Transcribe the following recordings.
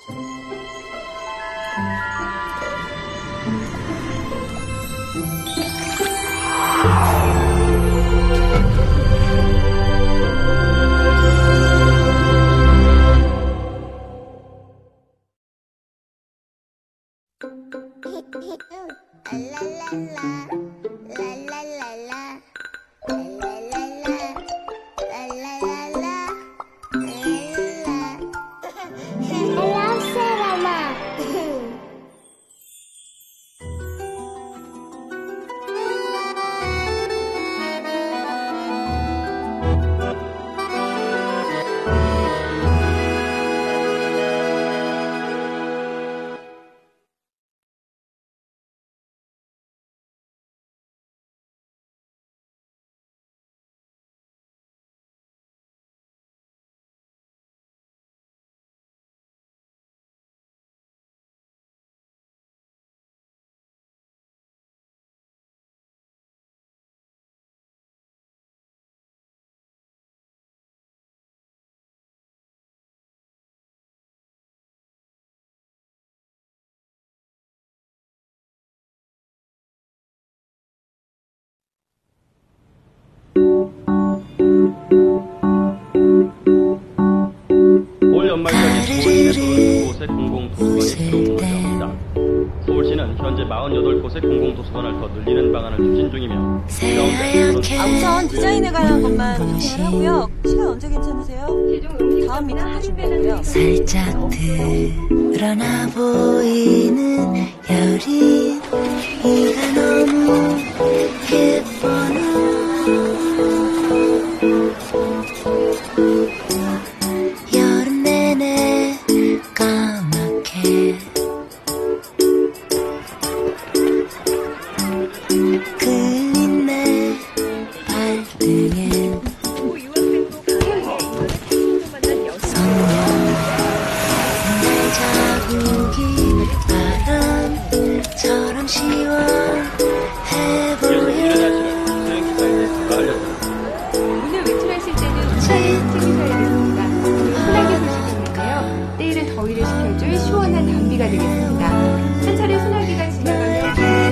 올 연말까지 서울시내 32곳의 공공도서관이 새로운 운영합니다. 서울시는 현재 48곳의 공공도서관을 더 늘리는 방안을 추진 중이며 우선 디자인에 관한 것만 확인을 하고요. 시간 언제 괜찮으세요? 다음 미팅 준비하고요. 살짝 드러나 보이는 여린 네가 너무 예뻐. 여름 내내 까맣게 그린 내 발등엔 선명한 자국이 바람처럼 시원해 보여. 오늘 외출하실 때는 우산을 챙기셔야 됩니다. 소나기 소식이니까요. 때이른 더위를 식혀줄 시원한 담비가 되겠습니다. 한 차례 소나기가 지나가면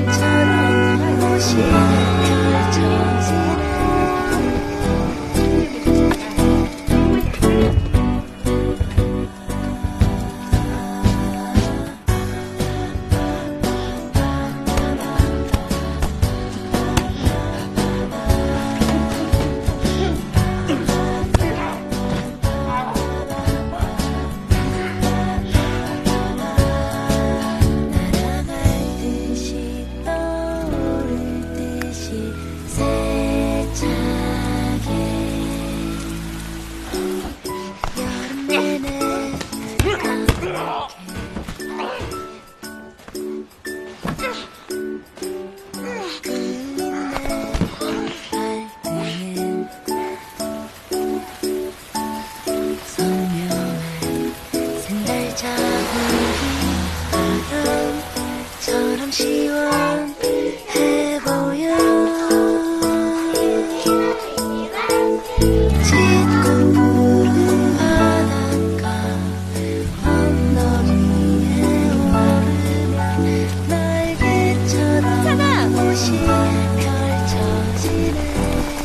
시원해 보여. 짙고 푸른 바닷가 언덕 위에 오르면 날개처럼 옷이 펼쳐지네.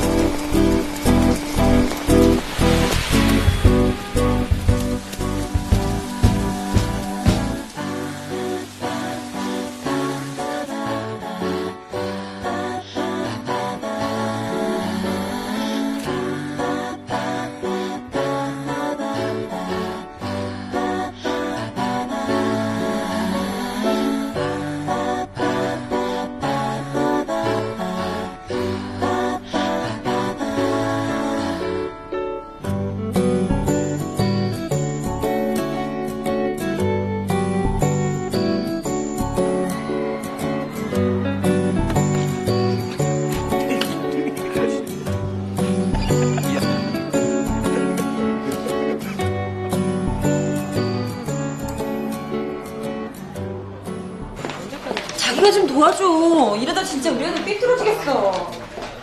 자기가 좀 도와줘. 이러다 진짜 우리 애들 삐뚤어지겠어.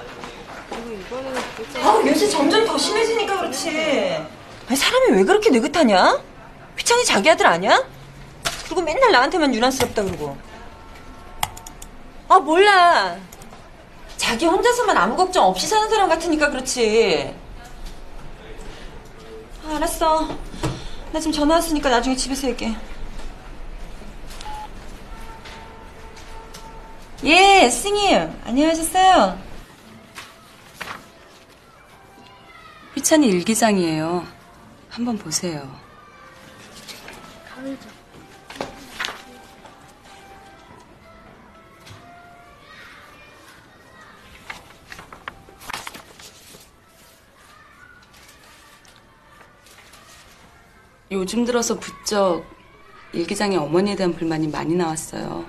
아, 요새 점점 더 심해지니까 그렇지. 아니, 사람이 왜 그렇게 느긋하냐? 휘찬이 자기 아들 아니야? 그리고 맨날 나한테만 유난스럽다 그러고. 아, 몰라. 자기 혼자서만 아무 걱정 없이 사는 사람 같으니까 그렇지. 아, 알았어. 나 지금 전화 왔으니까 나중에 집에서 얘기해. 예, 스님. 안녕하셨어요? 휘찬이 일기장이에요. 한번 보세요. 요즘 들어서 부쩍 일기장에 어머니에 대한 불만이 많이 나왔어요.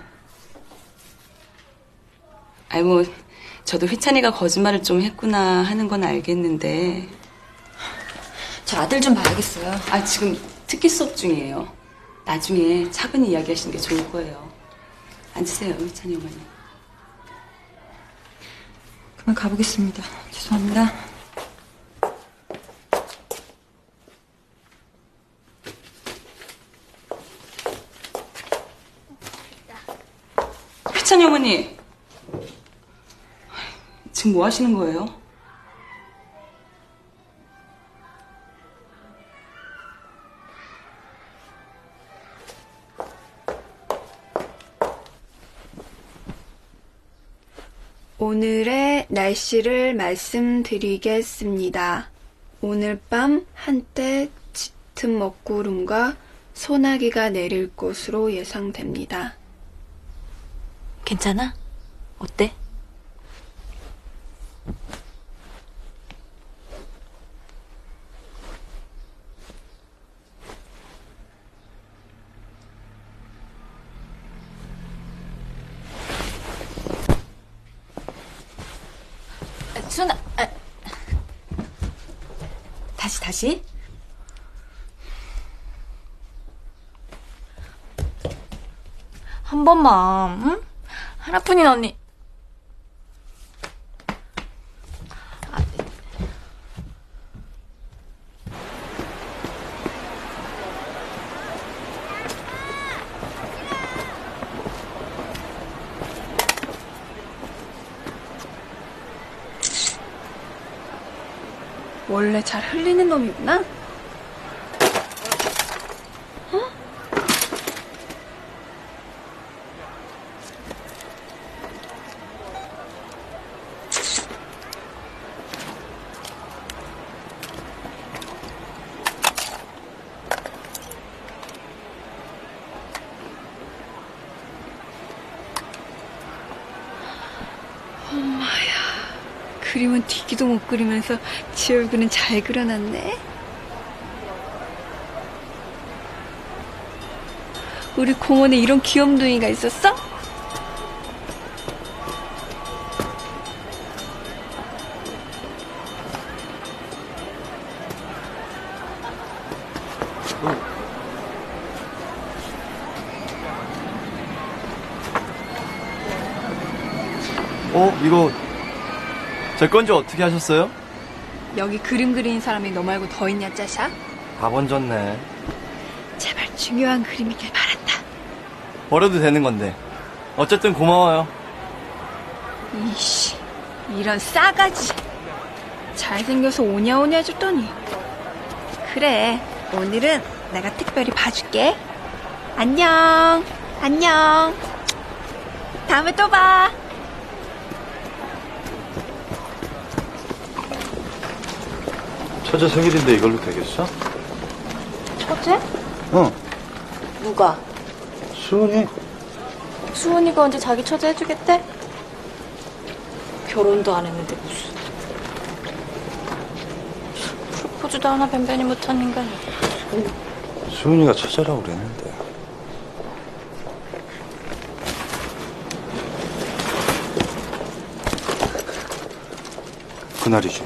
아이 뭐 저도 휘찬이가 거짓말을 좀 했구나 하는 건 알겠는데 저 아들 좀 봐야겠어요. 아 지금 특기 수업 중이에요. 나중에 차분히 이야기하시는 게 좋을 거예요. 앉으세요, 휘찬이 어머니. 그만 가보겠습니다. 죄송합니다. 휘찬이 어머니, 지금 뭐 하시는 거예요? 오늘의 날씨를 말씀드리겠습니다. 오늘 밤 한때 짙은 먹구름과 소나기가 내릴 것으로 예상됩니다. 괜찮아? 어때? 수나, 다시. 한 번만, 응? 하나뿐인 언니. 원래 잘 흘리는 놈이구나? 그림은 뒤기도 못 그리면서 지 얼굴은 잘 그려놨네. 우리 공원에 이런 귀염둥이가 있었어? 이거 제 건지 어떻게 하셨어요? 여기 그림 그리는 사람이 너 말고 더 있냐, 짜샤? 다 번졌네. 제발 중요한 그림이길 바란다. 버려도 되는 건데. 어쨌든 고마워요. 이씨, 이런 싸가지. 잘생겨서 오냐오냐 해줬더니. 그래, 오늘은 내가 특별히 봐줄게. 안녕. 다음에 또 봐. 처제 생일인데 이걸로 되겠어? 처제? 응. 누가? 수은이. 수은이가 언제 자기 처제 해주겠대? 결혼도 안 했는데 무슨. 프로포즈도 하나 변변히 못한 인간이. 수은이가 처제라고 그랬는데. 그날이지.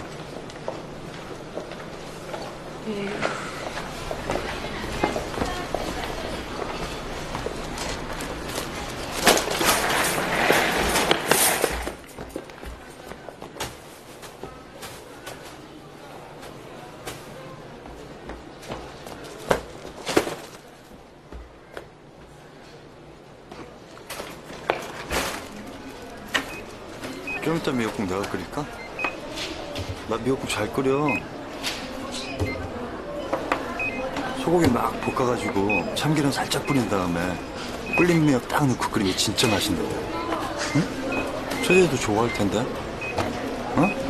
좀 이따 미역국 내가 끓일까? 나 미역국 잘 끓여. 소고기 막 볶아가지고 참기름 살짝 뿌린 다음에 끓린 미역 딱 넣고 끓이면 진짜 맛있는데. 응? 처제도 좋아할 텐데. 어?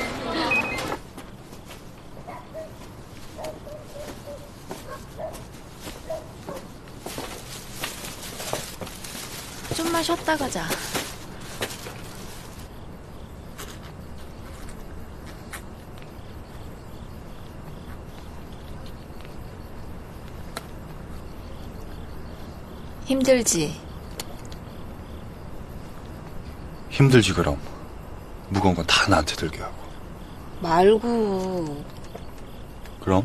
좀만 쉬었다 가자. 힘들지? 힘들지 그럼. 무거운 건 다 나한테 들게 하고. 말고. 그럼?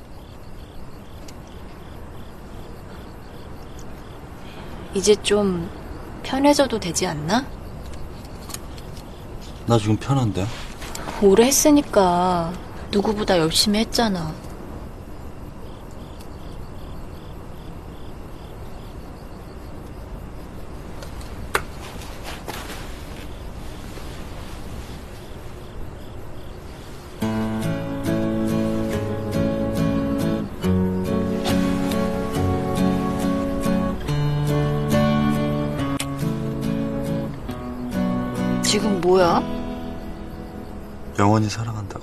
이제 좀 편해져도 되지 않나? 나 지금 편한데. 오래 했으니까 누구보다 열심히 했잖아. 지금 뭐야? 영원히 사랑한다고.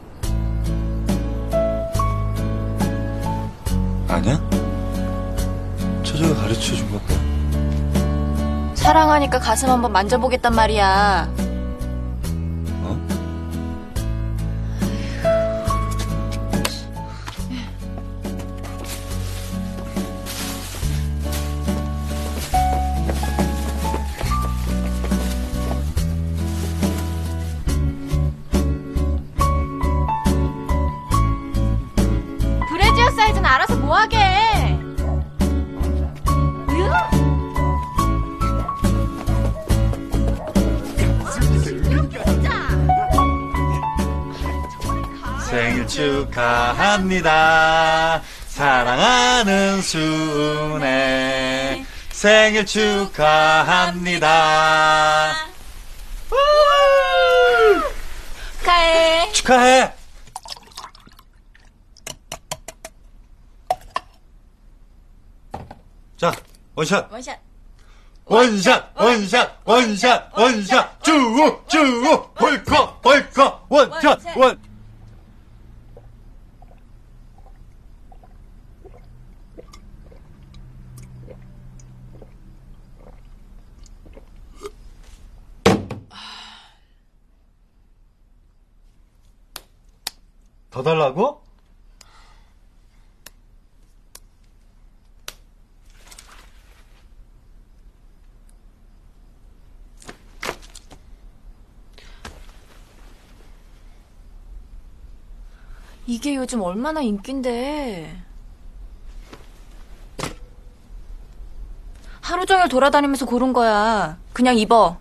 아니야? 처제가 가르쳐준 건데. 사랑하니까 가슴 한번 만져보겠단 말이야. 어? 브래지어 사이즈는 알아서 뭐하게. 생일 축하합니다. 사랑하는 순애. 생일 축하합니다. 축하해. 축하해. 자, 원샷. 원샷. 원샷, 원샷, 원샷, 원샷, 쭈우, 쭈우, 벌컥, 벌컥, 원샷, 원. 더 달라고? 이게 요즘 얼마나 인기인데. 하루 종일 돌아다니면서 고른 거야. 그냥 입어.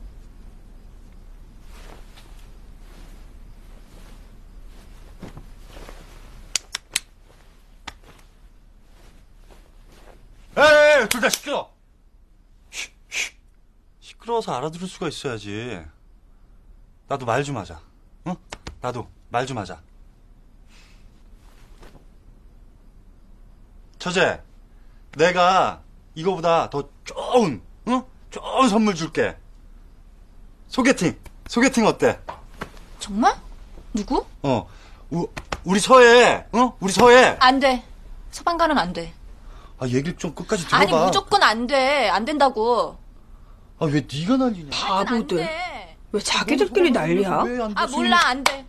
에이, 둘 다 시끄러. 시끄러워서 알아들을 수가 있어야지. 나도 말 좀 하자. 응? 나도 말 좀 하자. 처제, 내가 이거보다 더 좋은, 응? 좋은 선물 줄게. 소개팅 어때? 정말? 누구? 우리 서해, 우리 서해. 안 돼. 서방가는 안 돼. 아, 얘기를 좀 끝까지 들어봐. 아니, 무조건 안 돼. 안 된다고. 아, 왜 네가 난리냐? 바보들. 왜 자기들끼리 난리야? 아, 몰라. 안 돼.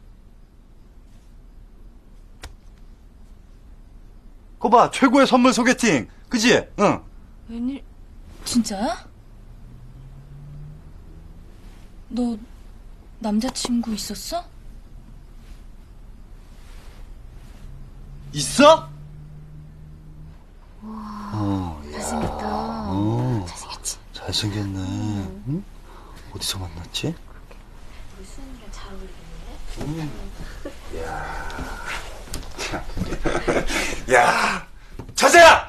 거봐, 최고의 선물 소개팅. 그지? 응. 웬일, 진짜야? 너 남자친구 있었어? 있어? 잘생겼다. 잘생겼지? 잘생겼네. 응? 어디서 만났지? 우리 수현이랑 잘 어울리겠는데? 야, 처제야!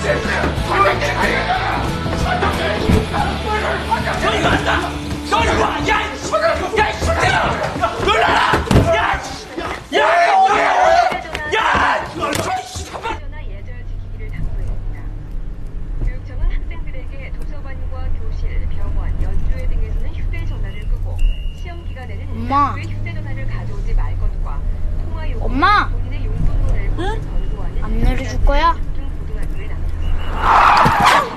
교육청은 학생들에게 도서관과 교실, 병원, 연주회 등에서는 휴대전화를 끄고 시험 기간에는 엄마. 휴대전화를 가져오지 말 것과 통화 요금, 엄마. 본인의 용돈으로 낼 것을 권고하는 안 내려줄 거야? 고등학교에 나섰습니다.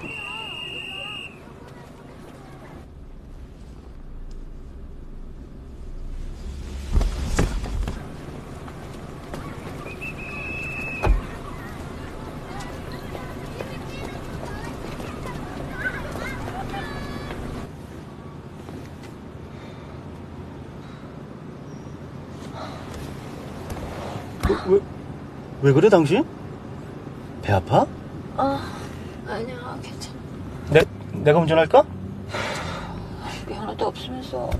왜 그래, 당신? 배 아파? 아니야, 괜찮아. 내가 운전할까? 왜 하나도 없으면서.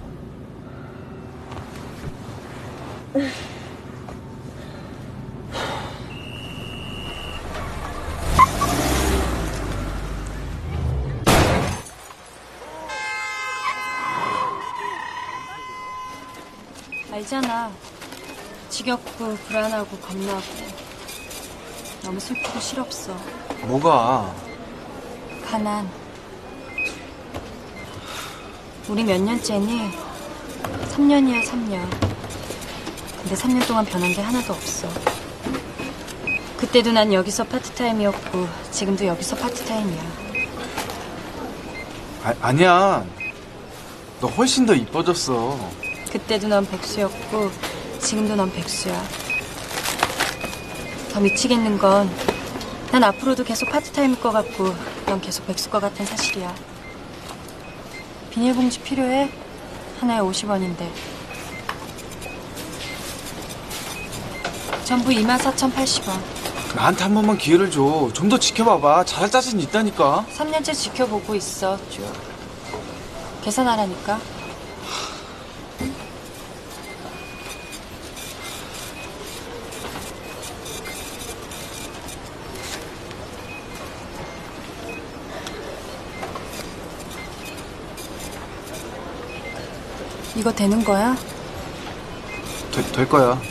알잖아. 지겹고 불안하고 겁나고 너무 슬프고 실없어. 뭐가? 가난. 우리 몇 년째니? 3년이야, 3년. 근데 3년 동안 변한 게 하나도 없어. 그때도 난 여기서 파트타임이었고 지금도 여기서 파트타임이야. 아니야. 너 훨씬 더 이뻐졌어. 그때도 넌 백수였고 지금도 넌 백수야. 더 미치겠는 건 난 앞으로도 계속 파트타임일 것 같고 넌 계속 백수일 것 같은 사실이야. 비닐봉지 필요해? 하나에 50원인데. 전부 24,080원. 나한테 한 번만 기회를 줘. 좀 더 지켜봐봐. 잘할 자신 있다니까. 3년째 지켜보고 있어, 쭉. 계산하라니까. 이거 되는 거야? 될 거야.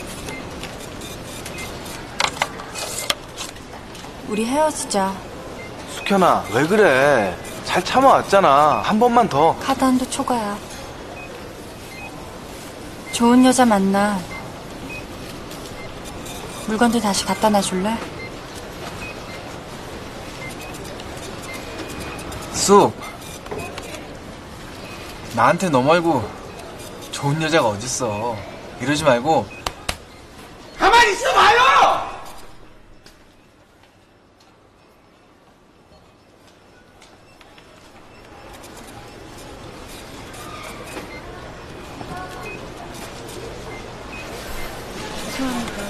우리 헤어지자. 숙현아, 왜 그래? 잘 참아왔잖아. 한 번만 더. 카드 한도 초과야. 좋은 여자 만나. 물건들 다시 갖다 놔줄래? 쑥. 나한테 너 말고 좋은 여자가 어딨어. 이러지 말고 가만히 있어봐요! 죄송합니다.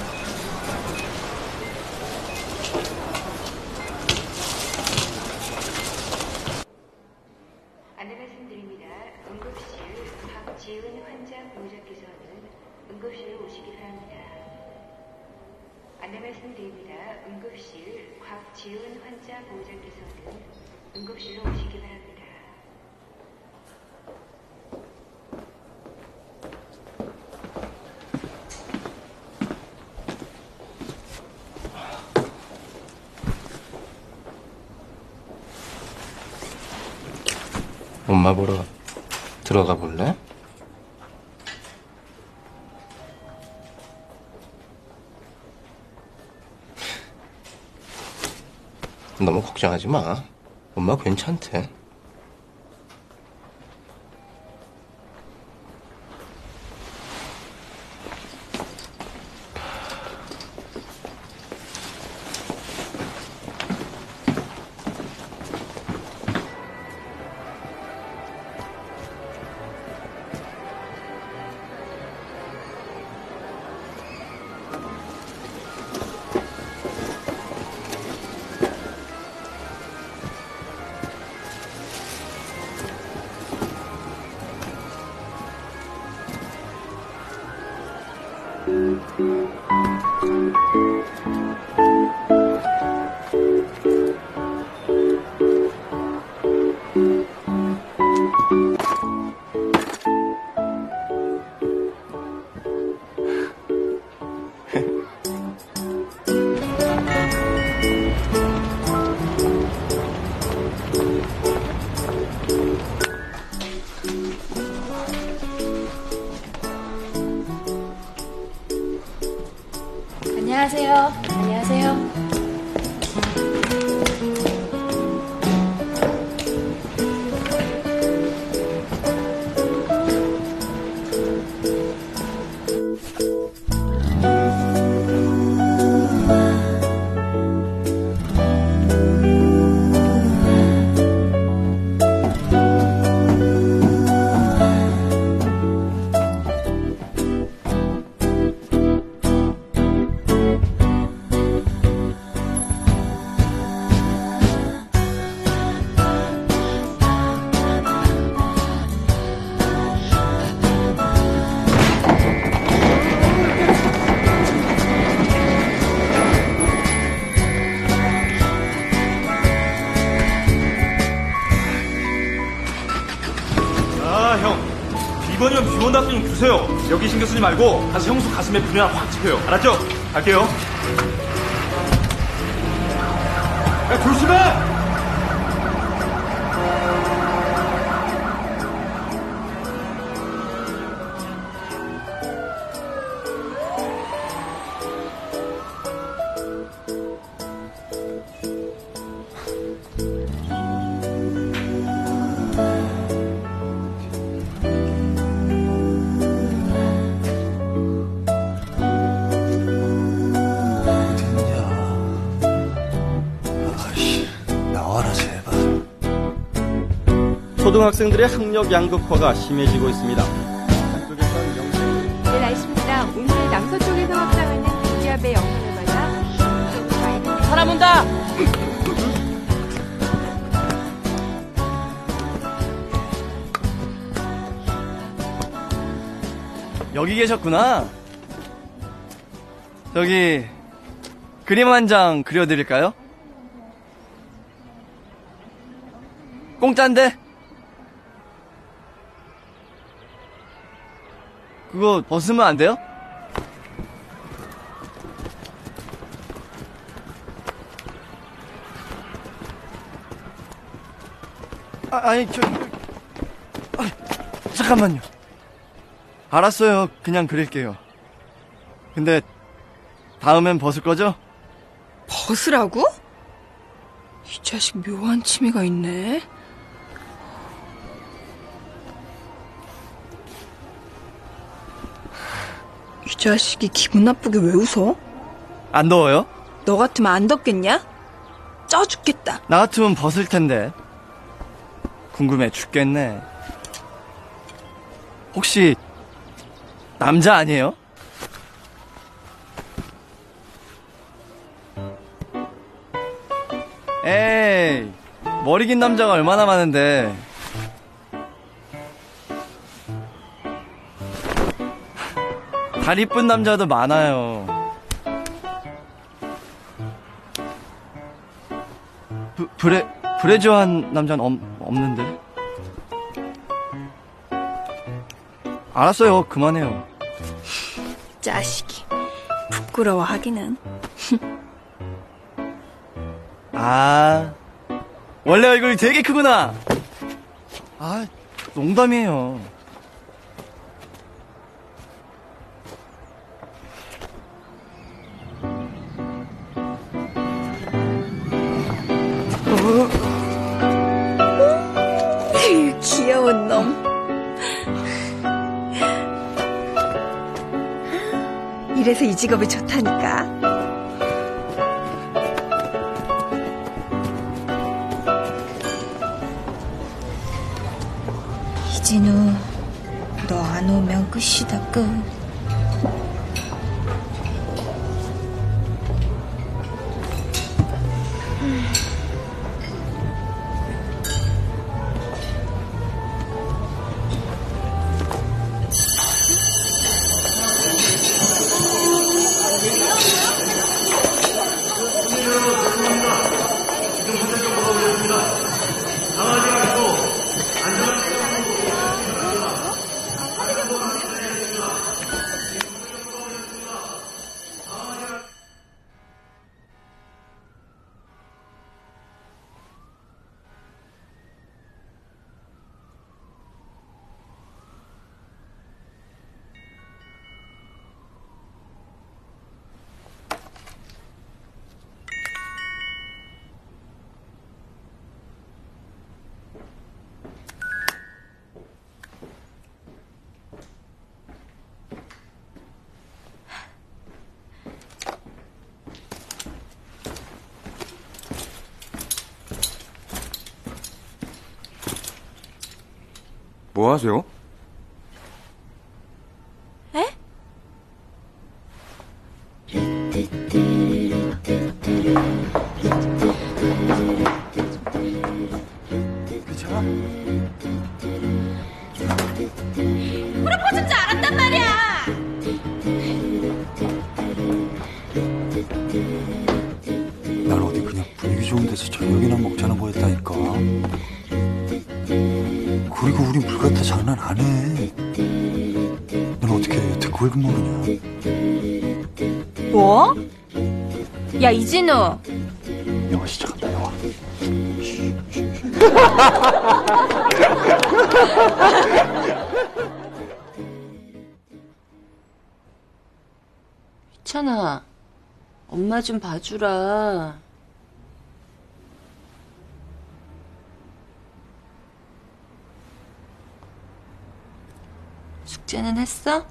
안내 말씀드립니다. 응급실 박지은 환자 보호자께서는 응급실에 오시기 바랍니다. 안내 말씀드립니다. 응급실 곽지은 환자 보호자께서는 응급실로 오시기 바랍니다. 엄마 보러 들어가 볼래? 너무 걱정하지 마. 엄마 괜찮대. 이번이면 비원답게 좀 주세요. 여기 신경 쓰지 말고 다시 형수 가슴에 불이 하나 확 찍혀요. 알았죠? 갈게요. 야, 조심해! 초등학생들의 학력 양극화가 심해지고 있습니다. 네, 날씨입니다. 오늘 남서쪽에서 확장하는 고기압의 영향을 받아 사람 온다! 여기 계셨구나. 저기 그림 한 장 그려드릴까요? 공짜인데? 그거 벗으면 안 돼요? 아니, 잠깐만요. 알았어요. 그냥 그릴게요. 근데 다음엔 벗을 거죠? 벗으라고? 이 자식 묘한 취미가 있네. 이 자식이 기분 나쁘게 왜 웃어? 안 더워요? 너 같으면 안 덥겠냐? 쪄 죽겠다. 나 같으면 벗을 텐데. 궁금해 죽겠네. 혹시 남자 아니에요? 에이, 머리 긴 남자가 얼마나 많은데. 달 이쁜 남자도 많아요. 브레주한 남자는 없는데. 알았어요. 그만해요. 자식이 부끄러워하기는. 아, 원래 얼굴이 되게 크구나. 아, 농담이에요. 귀여운 놈. 이래서 이 직업이 좋다니까. 이진우, 너 안 오면 끝이다, 끝. 뭐 하세요? 에? 괜찮아? 프로포즈인 줄 알았단 말이야. 난 어디 그냥 분위기 좋은 데서 저녁이나 먹자는 거였다니까. 그리고 우리 물 갖다 장난 안 해. 넌 어떻게 여태 그걸 모르냐? 뭐? 야, 이진우. 영화 시작한다, 영화. 희찬아, 엄마 좀 봐주라. 숙제는 했어?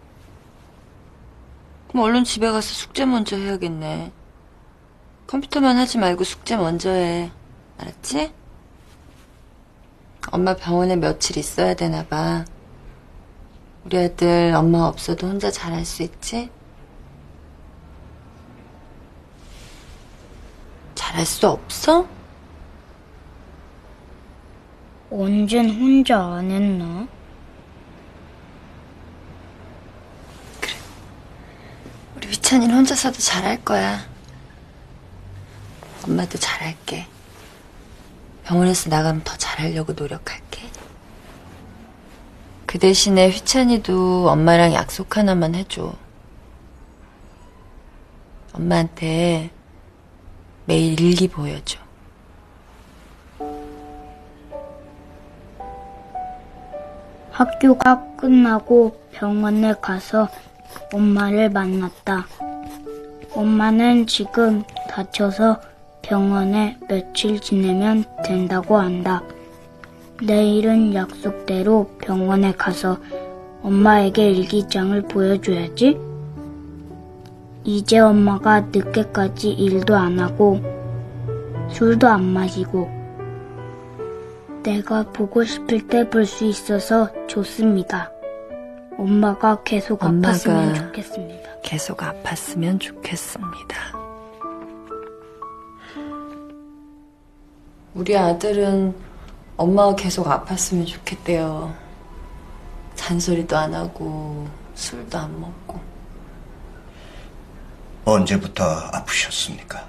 그럼 얼른 집에 가서 숙제 먼저 해야겠네. 컴퓨터만 하지 말고 숙제 먼저 해. 알았지? 엄마 병원에 며칠 있어야 되나 봐. 우리 아들 엄마 없어도 혼자 잘할 수 있지? 잘할 수 없어? 언젠 혼자 안 했나? 우리 위찬이는 혼자서도 잘할 거야. 엄마도 잘할게. 병원에서 나가면 더 잘하려고 노력할게. 그 대신에 휘찬이도 엄마랑 약속 하나만 해줘. 엄마한테 매일 일기 보여줘. 학교가 끝나고 병원에 가서 엄마를 만났다. 엄마는 지금 다쳐서 병원에 며칠 지내면 된다고 한다. 내일은 약속대로 병원에 가서 엄마에게 일기장을 보여줘야지. 이제 엄마가 늦게까지 일도 안 하고 술도 안 마시고 내가 보고 싶을 때 볼 수 있어서 좋습니다. 엄마가 계속 아팠으면 좋겠습니다. 계속 아팠으면 좋겠습니다. 우리 아들은 엄마가 계속 아팠으면 좋겠대요. 잔소리도 안 하고 술도 안 먹고. 언제부터 아프셨습니까?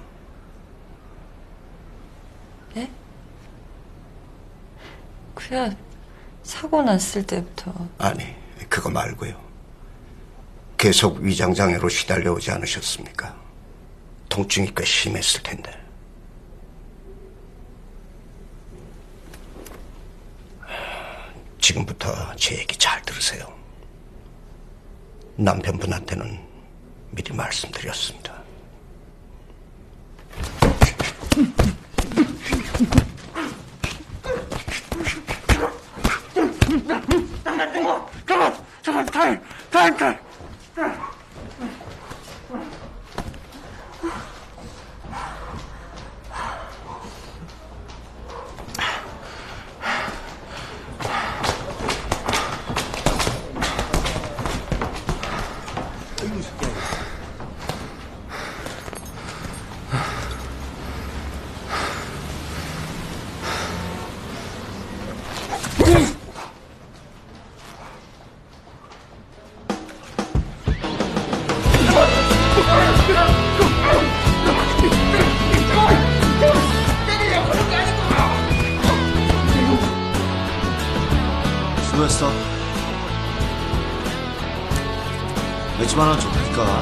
네? 그냥 사고 났을 때부터. 아니, 그거 말고요. 계속 위장장애로 시달려오지 않으셨습니까? 통증이 꽤 심했을 텐데. 지금부터 제 얘기 잘 들으세요. 남편분한테는 미리 말씀드렸습니다. 수고했어. 몇십 만 원 좀 될까?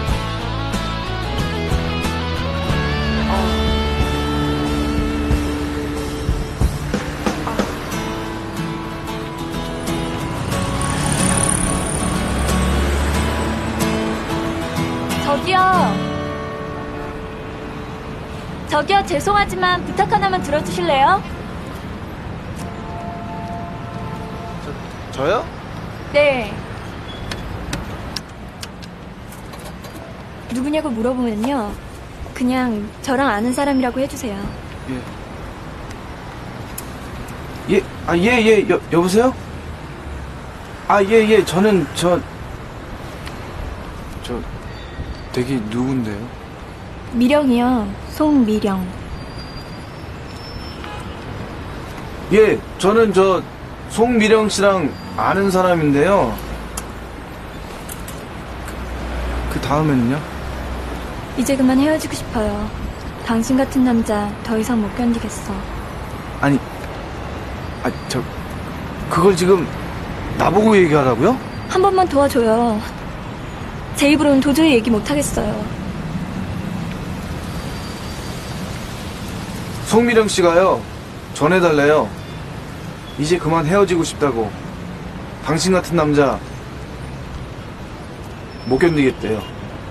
저기요, 죄송하지만 부탁 하나만 들어주실래요? 저요? 네. 누구냐고 물어보면요, 그냥 저랑 아는 사람이라고 해주세요. 여보세요? 예. 저는 댁이 누군데요? 미령이요. 송미령. 예, 저는 송미령 씨랑 아는 사람인데요. 그 다음에는요? 이제 그만 헤어지고 싶어요. 당신 같은 남자 더 이상 못 견디겠어. 아니, 그걸 지금 나보고 얘기하라고요? 한 번만 도와줘요. 제 입으로는 도저히 얘기 못하겠어요. 송미령 씨가요, 전해달래요. 이제 그만 헤어지고 싶다고. 당신 같은 남자 못 견디겠대요.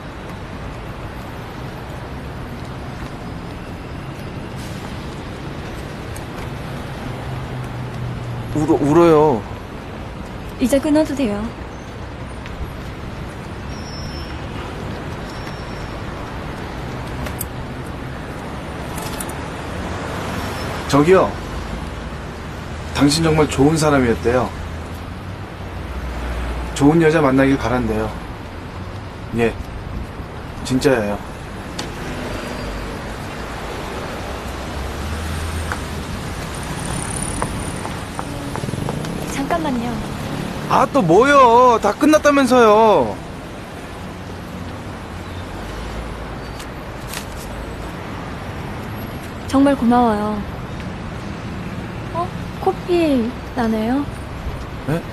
울어요. 이제 끊어도 돼요. 저기요. 당신 정말 좋은 사람이었대요. 좋은 여자 만나길 바란대요. 예, 진짜예요. 잠깐만요. 또 뭐요? 다 끝났다면서요. 정말 고마워요. 코피 나네요? 네?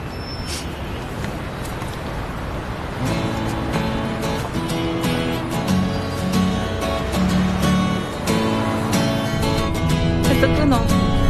됐어, 끊어.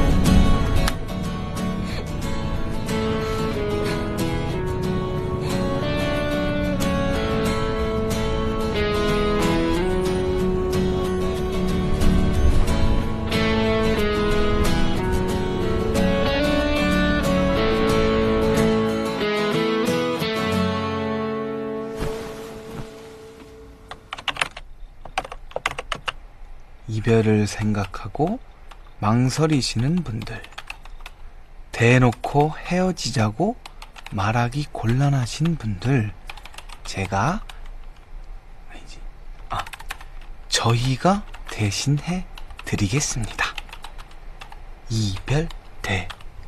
이별을 생각하고 망설이시는 분들, 대놓고 헤어지자고 말하기 곤란하신 분들, 저희가 대신해 드리겠습니다. 이별 대행.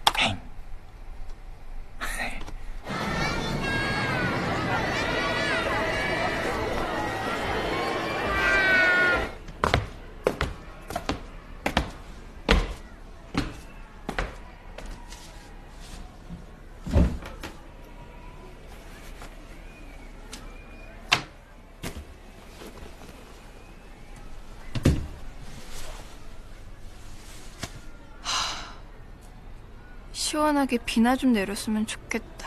시원하게 비나 좀 내렸으면 좋겠다.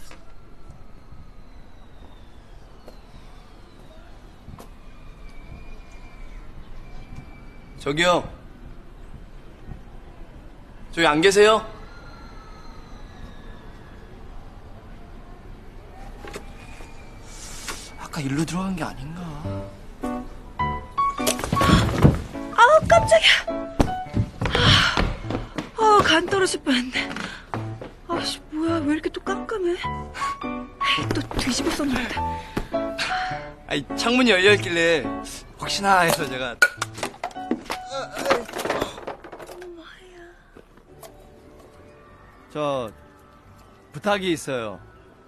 저기요. 저기 안 계세요? 아까 일로 들어간 게 아닌가? 아우, 깜짝이야. 간 떨어질 뻔했네. 아씨, 뭐야, 왜 이렇게 또 깜깜해? 또 뒤집었었나 보다. 아니, 창문이 열려있길래 혹시나 해서 제가. 저 부탁이 있어요.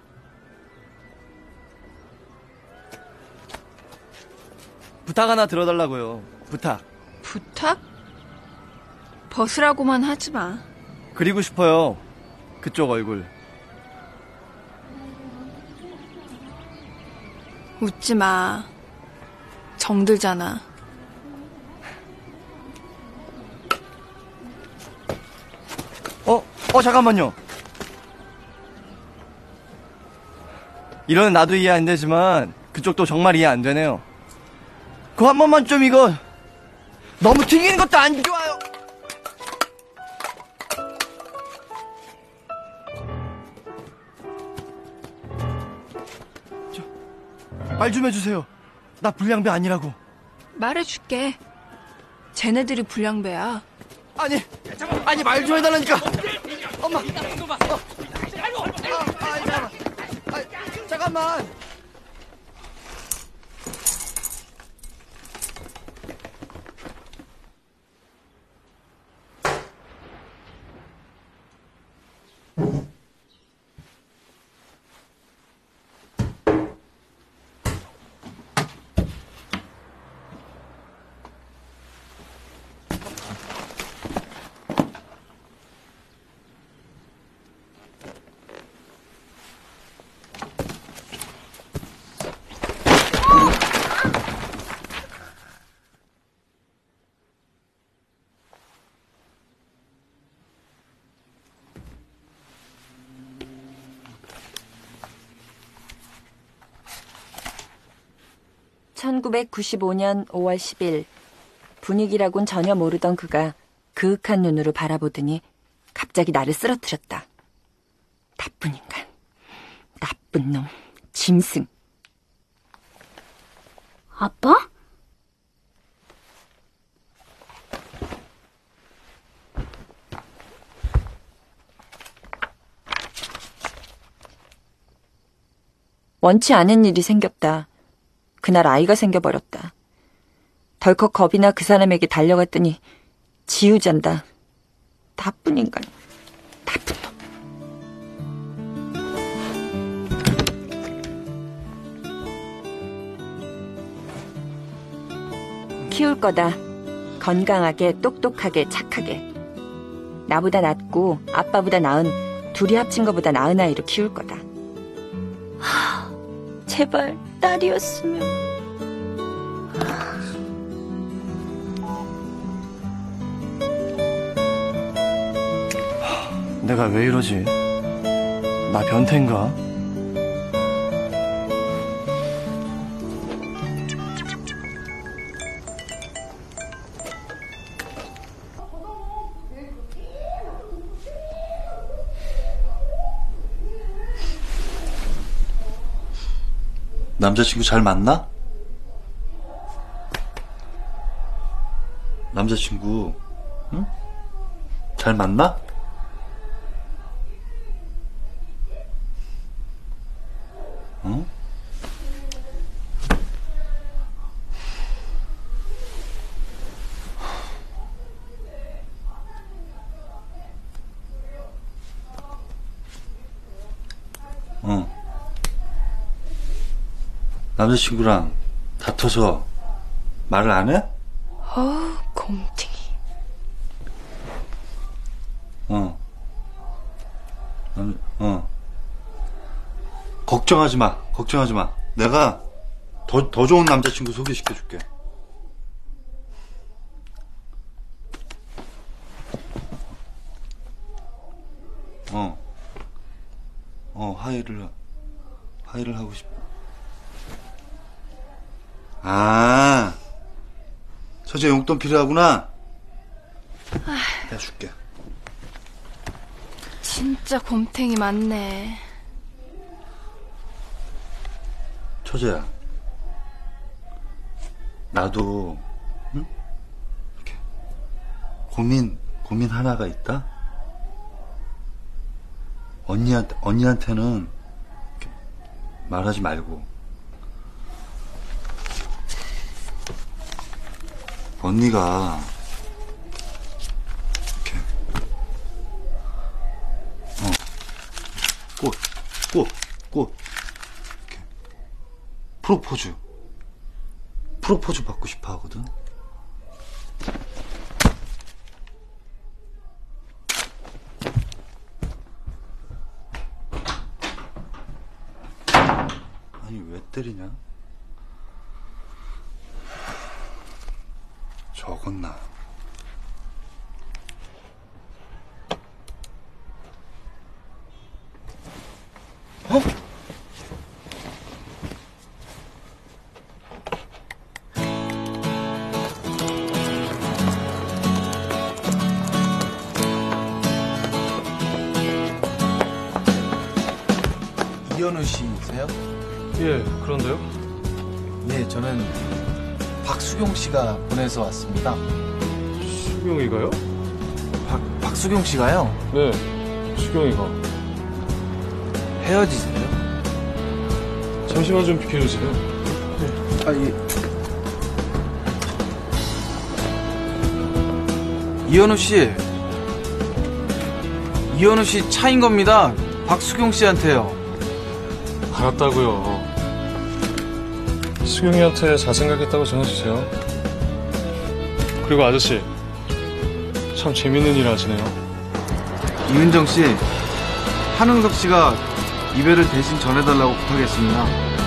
부탁 하나 들어달라고요. 부탁. 부탁? 벗으라고만 하지 마. 그리고 싶어요. 그쪽 얼굴. 웃지 마. 정들잖아. 잠깐만요. 이러는 나도 이해 안 되지만 그쪽도 정말 이해 안 되네요. 그거 한 번만 좀 이거 너무 튀기는 것도 안 좋아요. 말 좀 해주세요. 나 불량배 아니라고. 말해줄게. 쟤네들이 불량배야. 아니 말 좀 해달라니까. 엄마. 잠깐만. (1995년 5월 10일) 분위기라곤 전혀 모르던 그가 그윽한 눈으로 바라보더니 갑자기 나를 쓰러뜨렸다. 나쁜 인간, 나쁜 놈, 짐승. 아빠? 원치 않은 일이 생겼다. 그날 아이가 생겨버렸다. 덜컥 겁이 나 그 사람에게 달려갔더니 지우잔다. 나쁜 인간, 나쁜 놈. 키울 거다. 건강하게, 똑똑하게, 착하게. 나보다 낫고 아빠보다 나은, 둘이 합친 것보다 나은 아이로 키울 거다. 제발 딸이었으면. 내가 왜 이러지? 나 변태인가? 남자친구 잘 만나? 남자친구, 응? 잘 만나? 응? 응. 남자친구랑 다퉈서 말을 안 해? 곰탱이. 걱정하지 마, 걱정하지 마. 내가 더 좋은 남자친구 소개시켜줄게. 하이를 하고 싶어. 아, 처제 용돈 필요하구나. 내가 줄게. 진짜 곰탱이 많네. 처제야, 나도 응? 이렇게 고민 하나가 있다. 언니한테는 이렇게 말하지 말고. 언니가 이렇게 꽃 이렇게 프로포즈 받고 싶어 하거든. 아니 왜 때리냐? 적었나? 이현우 씨세요? 예, 그런데요? 네, 저는 박수경 씨가 보내서 왔습니다. 수경이가요? 박수경 씨가요? 네, 수경이가. 헤어지세요? 잠시만 좀 비켜주세요. 이현우 씨 차인 겁니다. 박수경 씨한테요. 알았다고요. 수경이한테 잘 생각했다고 전해주세요. 그리고 아저씨, 참 재밌는 일 하시네요. 이은정 씨, 한흥석 씨가 이별을 대신 전해달라고 부탁했습니다.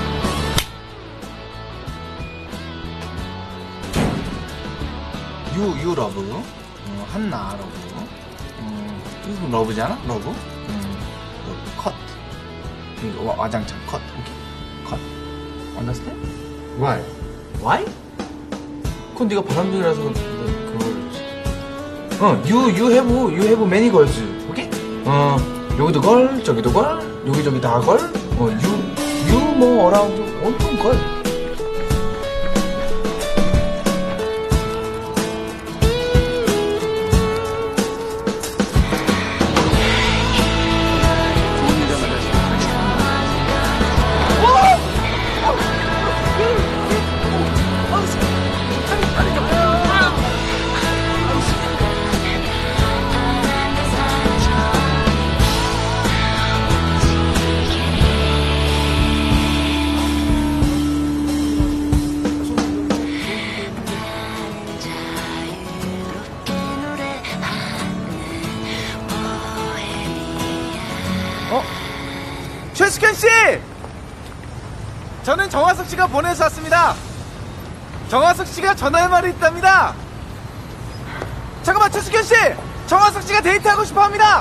유 러브, 한나 러브, 이거 러브잖아, 러브. 컷. 이거 와장창 컷. 오케이. 컷. Understand? Why? Why? 그건 네가 바람둥이라서 그걸. You have many girls. 오케이? 여기도 걸, 저기도 걸, 여기저기 다 걸. You 뭐 around 온통 걸. 최숙현 씨! 저는 정화석 씨가 보내서 왔습니다. 정화석 씨가 전화할 말이 있답니다. 잠깐만, 최숙현 씨! 정화석 씨가 데이트하고 싶어 합니다.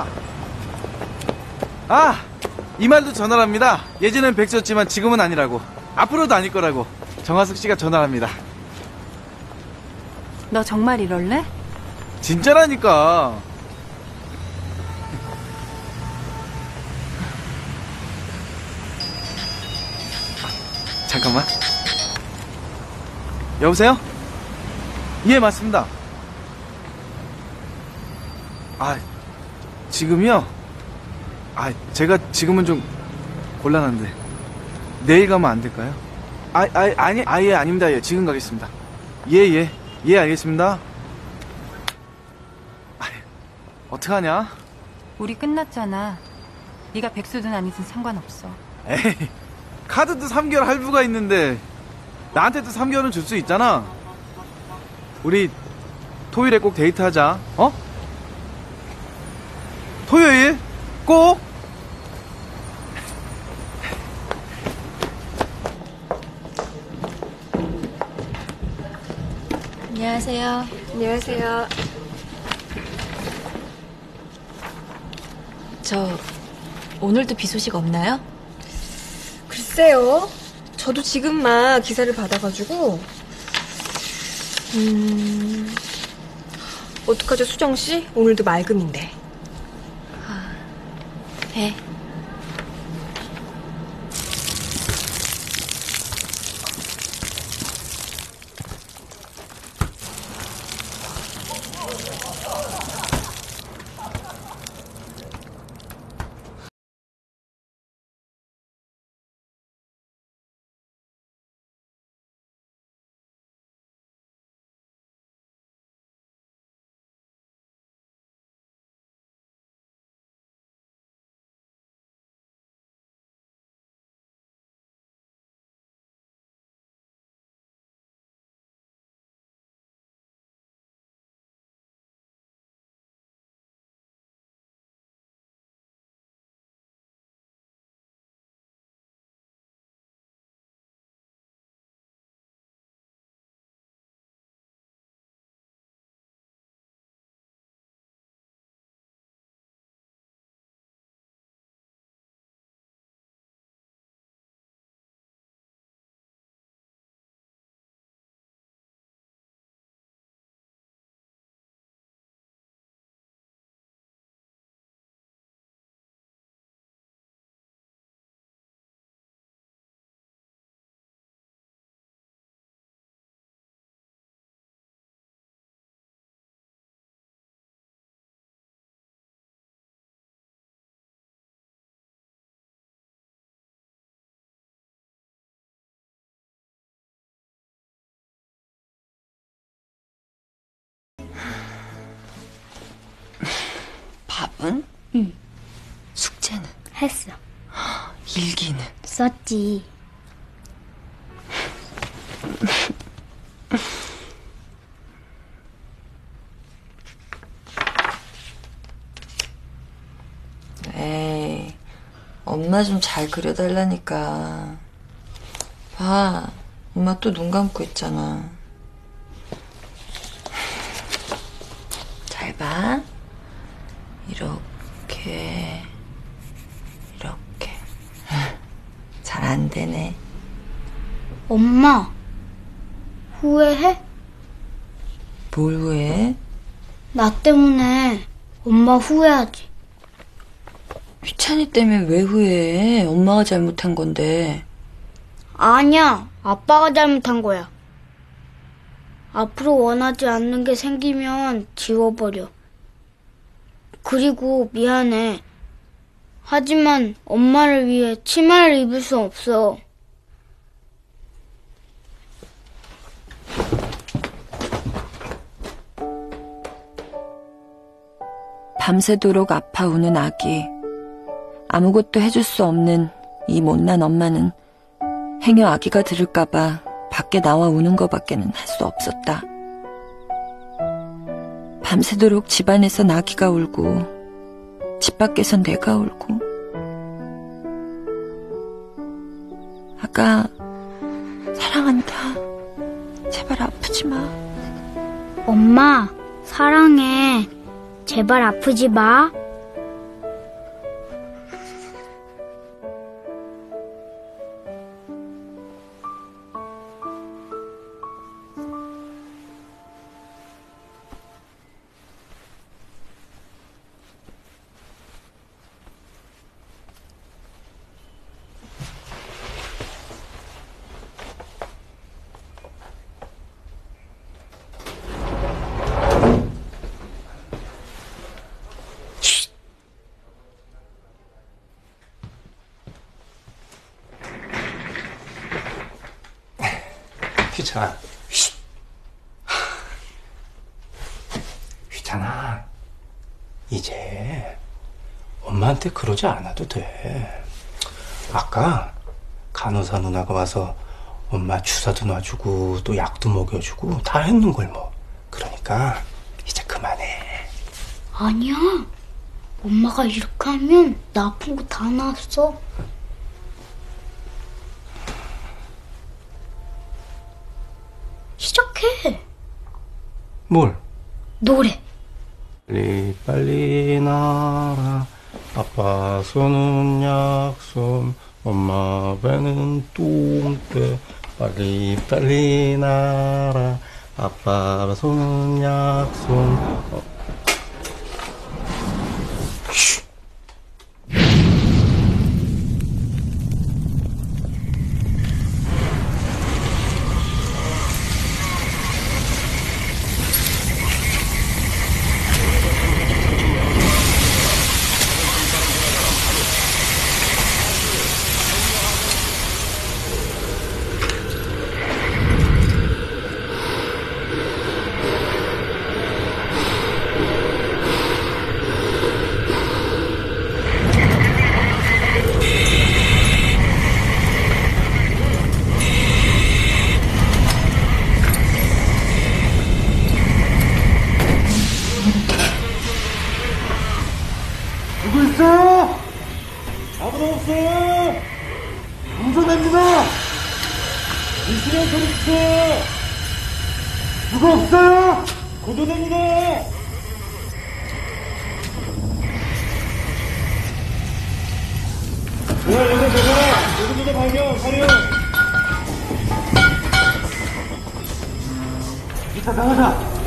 이 말도 전화랍니다. 예전엔 백수였지만 지금은 아니라고. 앞으로도 아닐 거라고. 정화석 씨가 전화합니다. 너 정말 이럴래? 진짜라니까. 잠깐만. 여보세요? 예, 맞습니다. 지금이요? 제가 지금은 좀 곤란한데 내일 가면 안 될까요? 예, 아닙니다. 예, 지금 가겠습니다. 예, 알겠습니다. 어떡하냐? 우리 끝났잖아. 네가 백수든 아니든 상관없어. 에이, 카드도 3개월 할부가 있는데 나한테도 3개월은 줄 수 있잖아. 우리 토요일에 꼭 데이트하자. 토요일 꼭. 안녕하세요. 안녕하세요. 저 오늘도 비 소식 없나요? 글쎄요. 저도 지금 막 기사를 받아가지고 어떡하죠, 수정씨? 오늘도 맑음인데. 네. 수업은? 응. 숙제는? 했어. 일기는? 썼지. 에이, 엄마 좀 잘 그려달라니까. 봐, 엄마 또 눈 감고 있잖아. 잘 봐. 이렇게. 잘 안 되네. 엄마, 후회해? 뭘 후회해? 나 때문에 엄마 후회하지. 휘찬이 때문에 왜 후회해? 엄마가 잘못한 건데. 아니야, 아빠가 잘못한 거야. 앞으로 원하지 않는 게 생기면 지워버려. 그리고 미안해. 하지만 엄마를 위해 치마를 입을 수 없어. 밤새도록 아파 우는 아기. 아무것도 해줄 수 없는 이 못난 엄마는 행여 아기가 들을까봐 밖에 나와 우는 것밖에는 할 수 없었다. 밤새도록 집안에서 아기가 울고 집 밖에선 내가 울고. 아가, 사랑한다. 제발 아프지 마. 엄마, 사랑해. 제발 아프지 마. 휘찬아. 휘찬아. 이제 엄마한테 그러지 않아도 돼. 아까 간호사 누나가 와서 엄마 주사도 놔주고 또 약도 먹여주고 다 했는 걸 뭐. 그러니까 이제 그만해. 아니야. 엄마가 이렇게 하면 나 아픈 거 다 나았어. 시작해. 뭘? 노래. 빨리 빨리 나라. 아빠 손은 약손, 엄마 배는 똥대. 빨리 빨리 나라. 아빠 손은 약손. 누구 있어요? 아무도 없어요. 운전합니다. 있으면 소리 주세요. 누구 없어요? 고도됩니다. 여기서 대사라. 여기서 발견. 활용. 이따 나가자.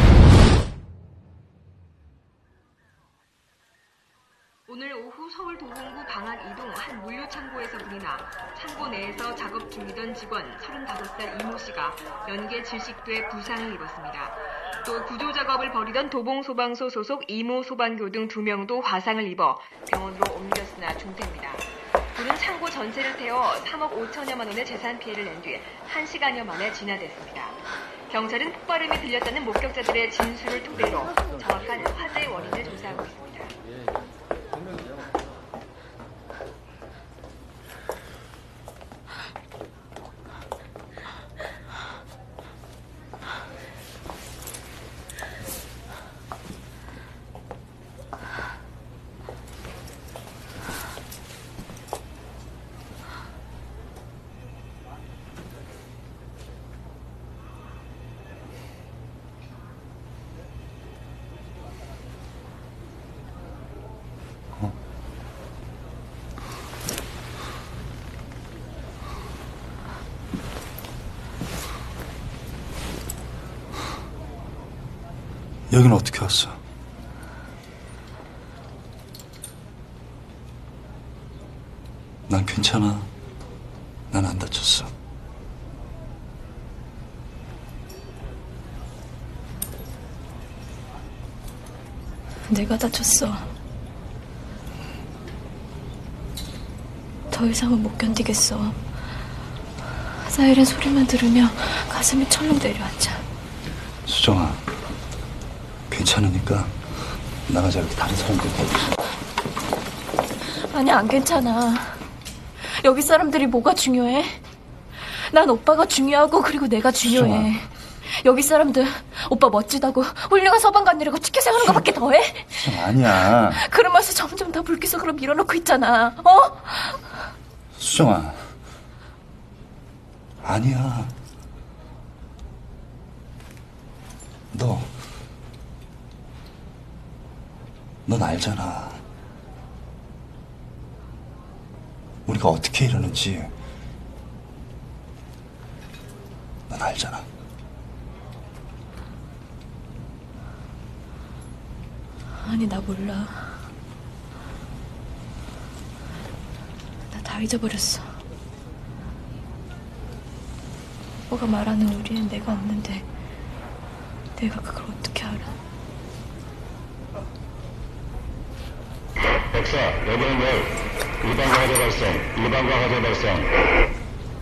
오늘 오후 서울 동탄 강원구 방안 이동 한 물류 창고에서 불이 나 창고 내에서 작업 중이던 직원 35살 이모 씨가 연계 질식돼 부상을 입었습니다. 또 구조 작업을 벌이던 도봉소방서 소속 이모 소방교 등 2명도 화상을 입어 병원으로 옮겼으나 중태입니다. 불은 창고 전체를 태워 3억 5천여만 원의 재산 피해를 낸 뒤 1시간여 만에 진화됐습니다. 경찰은 폭발음이 들렸다는 목격자들의 진술을 토대로 정확한 화재의 원인을 조사하고 있습니다. 여긴 어떻게 왔어? 난 괜찮아. 난 안 다쳤어. 내가 다쳤어. 더 이상은 못 견디겠어. 사이렌 소리만 들으면 가슴이 철렁 내려앉아. 수정아, 괜찮으니까 나가자. 여기 다른 사람들 보고. 아니, 안 괜찮아. 여기 사람들이 뭐가 중요해? 난 오빠가 중요하고 그리고 내가 중요해. 수정아. 여기 사람들 오빠 멋지다고 훌륭한 서방관이라고 티켓 세우는 거밖에 더해? 수정, 아니야. 그러면서 점점 더 불기석으로 밀어넣고 있잖아. 어? 수정아, 아니야. 넌 알잖아. 우리가 어떻게 이러는지 넌 알잖아. 아니, 나 몰라. 나 다 잊어버렸어. 오빠가 말하는 우리엔 내가 없는데 내가 그걸 어떻게 알아? 백사, 여기는 일반과 화재 발생, 일반과 화재 발생.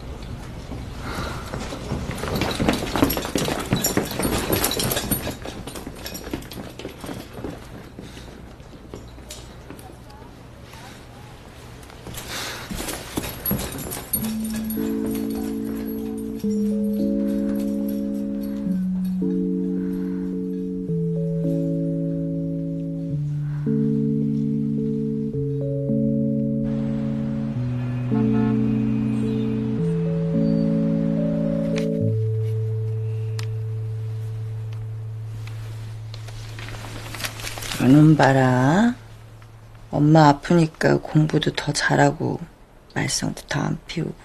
눈 봐라. 엄마 아프니까 공부도 더 잘하고 말썽도 더 안 피우고.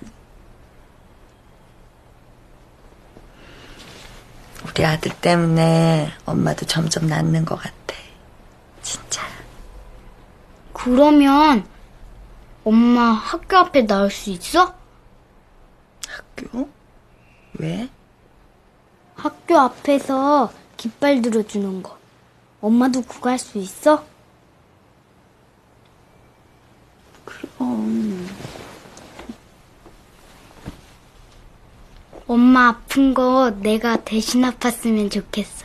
우리 아들 때문에 엄마도 점점 낫는 것 같아. 진짜. 그러면 엄마 학교 앞에 나올 수 있어? 학교? 왜? 학교 앞에서 깃발 들어주는 거. 엄마도 그거 할 수 있어? 그럼. 엄마 아픈 거 내가 대신 아팠으면 좋겠어.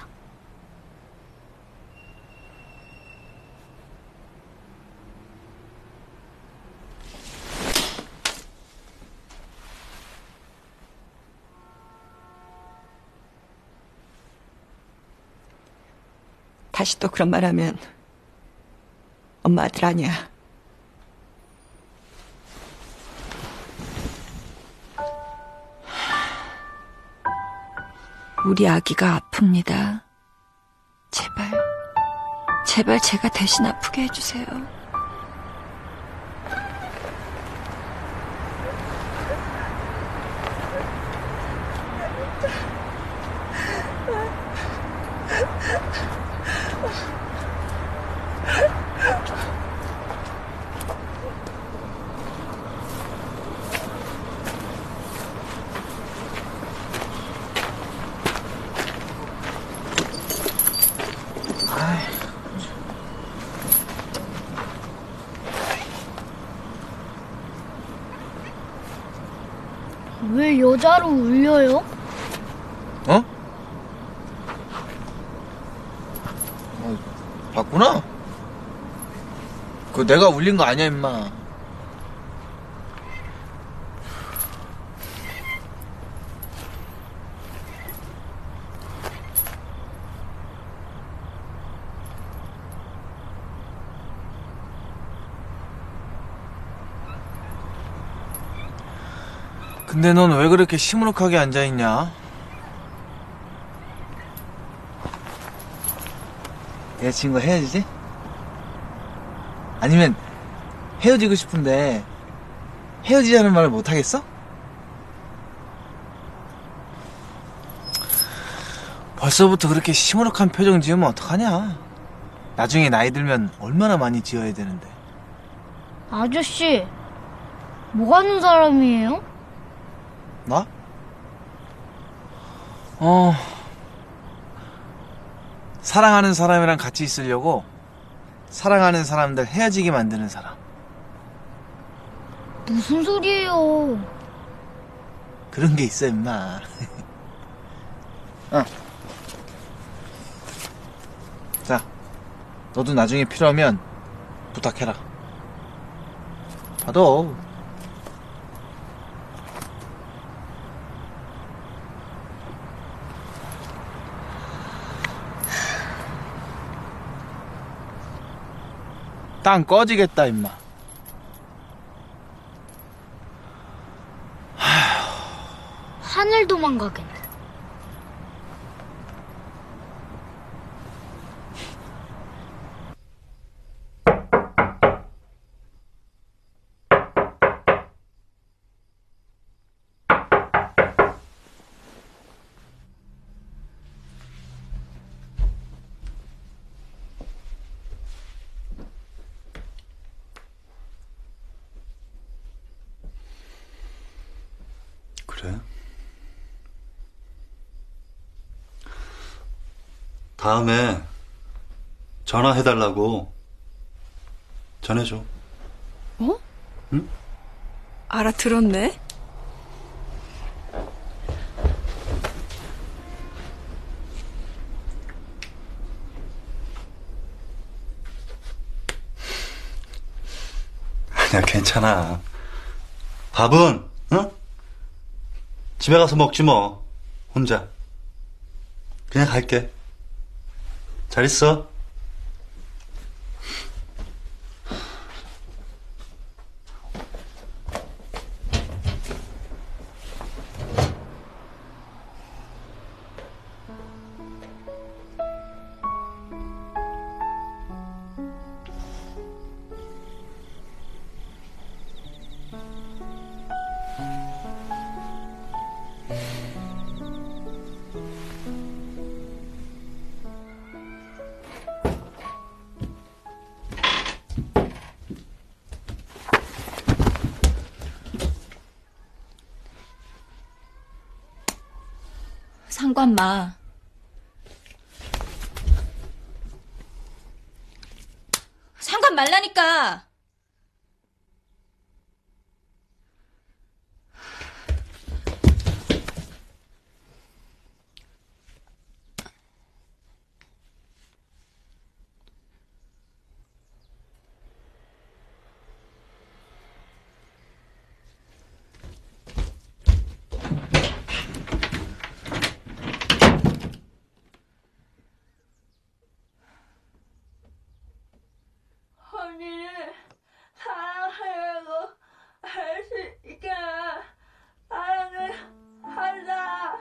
다시 또 그런 말 하면 엄마 아들 아니야. 우리 아기가 아픕니다. 제발 제가 대신 아프게 해주세요. 왜 여자로 울려요? 어? 봤구나? 그거 내가 울린 거 아니야, 임마. 근데 넌 왜 그렇게 시무룩하게 앉아있냐? 여자친구 헤어지지? 아니면 헤어지고 싶은데 헤어지자는 말을 못하겠어? 벌써부터 그렇게 시무룩한 표정 지으면 어떡하냐? 나중에 나이 들면 얼마나 많이 지어야 되는데. 아저씨, 뭐 하는 사람이에요? 나? 사랑하는 사람이랑 같이 있으려고 사랑하는 사람들 헤어지게 만드는 사람. 무슨 소리예요? 그런 게 있어, 임마. 자, 너도 나중에 필요하면 부탁해라. 받아. 땅 꺼지겠다, 임마. 하늘 도망가겠네. 그래? 다음에 전화해달라고 전해줘. 어? 응? 알아들었네? 아니야, 괜찮아. 밥은, 응? 집에 가서 먹지 뭐. 혼자. 그냥 갈게. 잘 있어. 상관 마. 상관 말라니까. 언니는 사랑하려고 할 수 있게 사랑을 한다.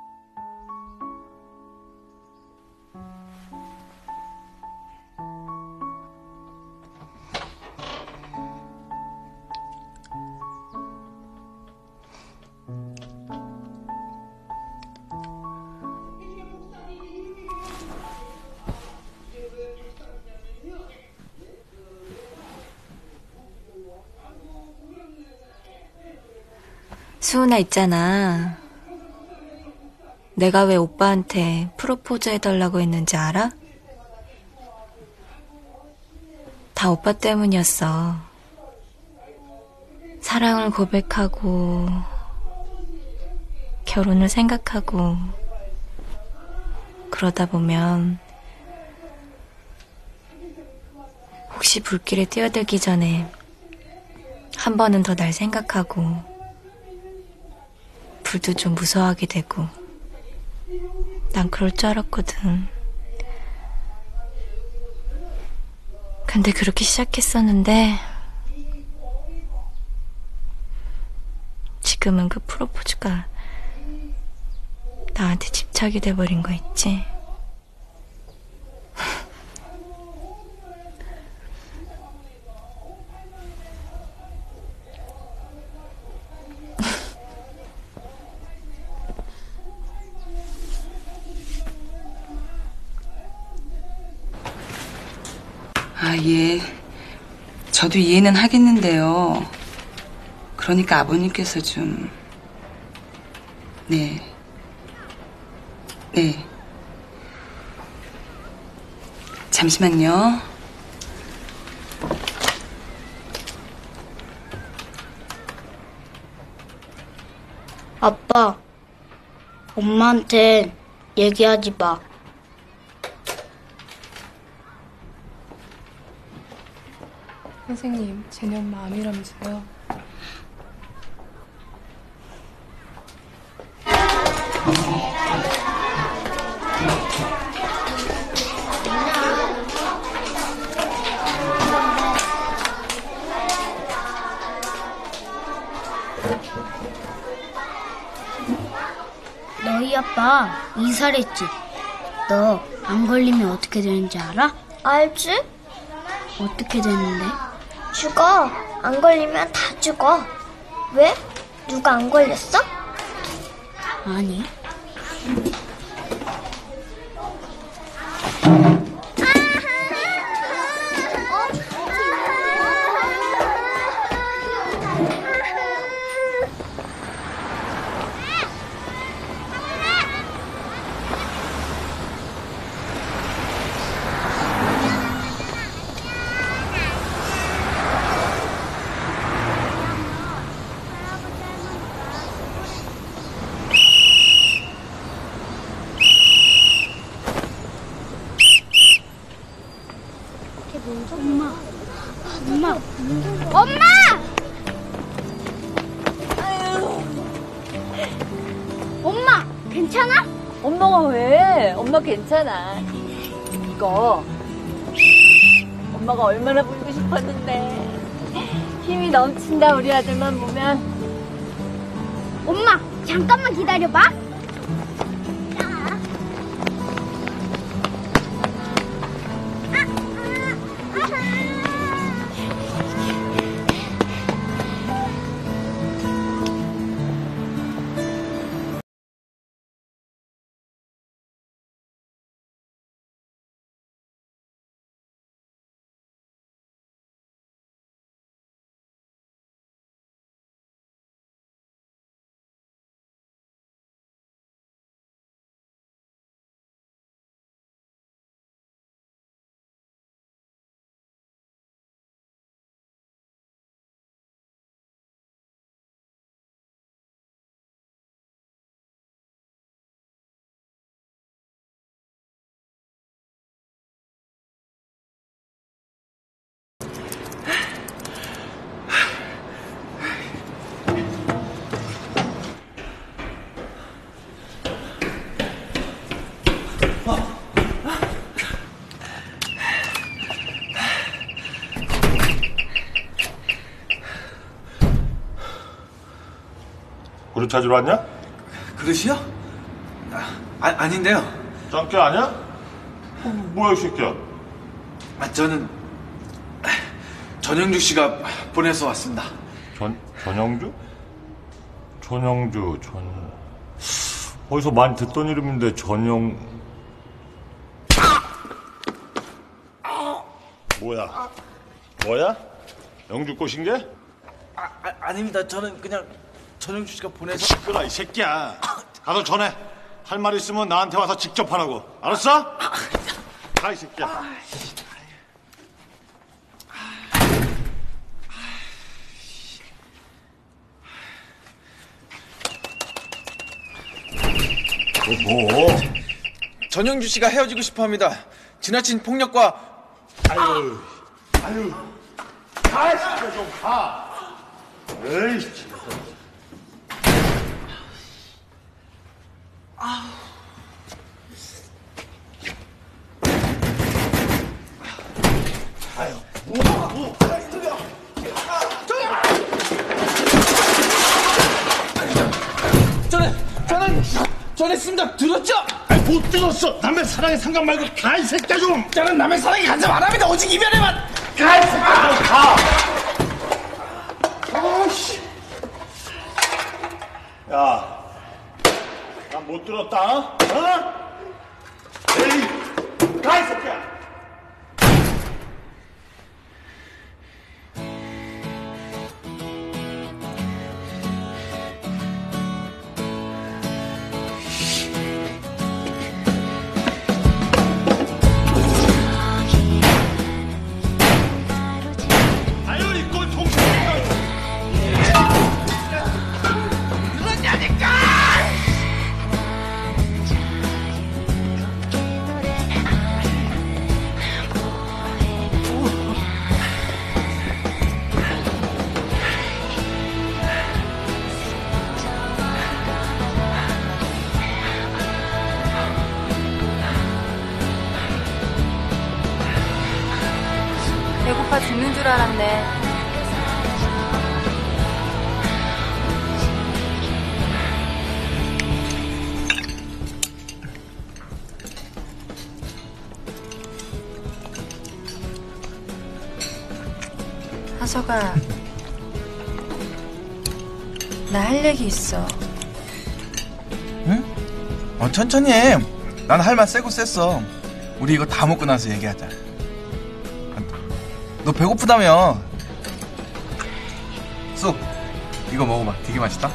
수은아 있잖아. 내가 왜 오빠한테 프로포즈 해달라고 했는지 알아? 다 오빠 때문이었어. 사랑을 고백하고 결혼을 생각하고 그러다 보면 혹시 불길에 뛰어들기 전에 한 번은 더 날 생각하고 불도 좀 무서워하게 되고 난 그럴 줄 알았거든. 근데 그렇게 시작했었는데 지금은 그 프로포즈가 나한테 집착이 돼버린 거 있지? 아, 예. 저도 이해는 하겠는데요. 그러니까 아버님께서 좀... 네. 네. 잠시만요. 아빠, 엄마한테 얘기하지 마. 선생님, 쟤네 엄마 암이라면서요. 너희 아빠 이사했지? 너 안 걸리면 어떻게 되는지 알아? 알지? 어떻게 되는데? 죽어. 안 걸리면 다 죽어. 왜? 누가 안 걸렸어? 아니. 엄마! 엄마, 괜찮아? 엄마가 왜? 엄마 괜찮아. 이거 엄마가 얼마나 보고 싶었는데. 힘이 넘친다 우리 아들만 보면. 엄마, 잠깐만 기다려봐. 그릇 찾으러 왔냐? 그릇이요? 아닌데요. 짱깨 아니야? 뭐야 이 새끼야? 저는 전영주 씨가 보내서 왔습니다. 전영주? 어디서 많이 듣던 이름인데 뭐야? 영주 꼬신 게? 아닙니다. 저는 그냥 전영주 씨가 보내서. 시끄러 이 새끼야. 가서 전해. 할 말 있으면 나한테 와서 직접 하라고. 알았어? 가 이 새끼야. 뭐? 전영주 씨가 헤어지고 싶어합니다. 지나친 폭력과 아유, 가, 진짜 좀 가. 에이, 진짜. 아유, 전했습니다. 들었죠? 아니, 못 들었어. 남의 사랑에 상관 말고 가, 이 새끼야 좀. 저는 남의 사랑에 간섭 안 합니다. 오직 이별에만. 가, 이 새끼야 좀 가. 아씨. 야, 난 못 들었다. 어? 에이, 가, 이 새끼야. 배고파 죽는 줄 알았네. 하서가, 나 할 얘기 있어. 응? 천천히 해. 난 할 말 세고 셌어. 우리 이거 다 먹고 나서 얘기하자. 너 배고프다며. 쑥, 이거 먹어봐. 되게 맛있다.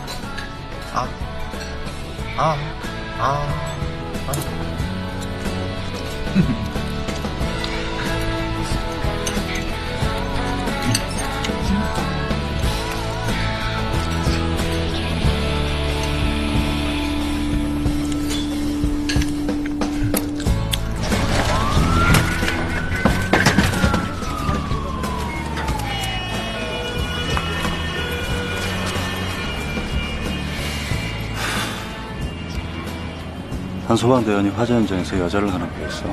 한 소방대원이 화재 현장에서 여자를 하나 구했어.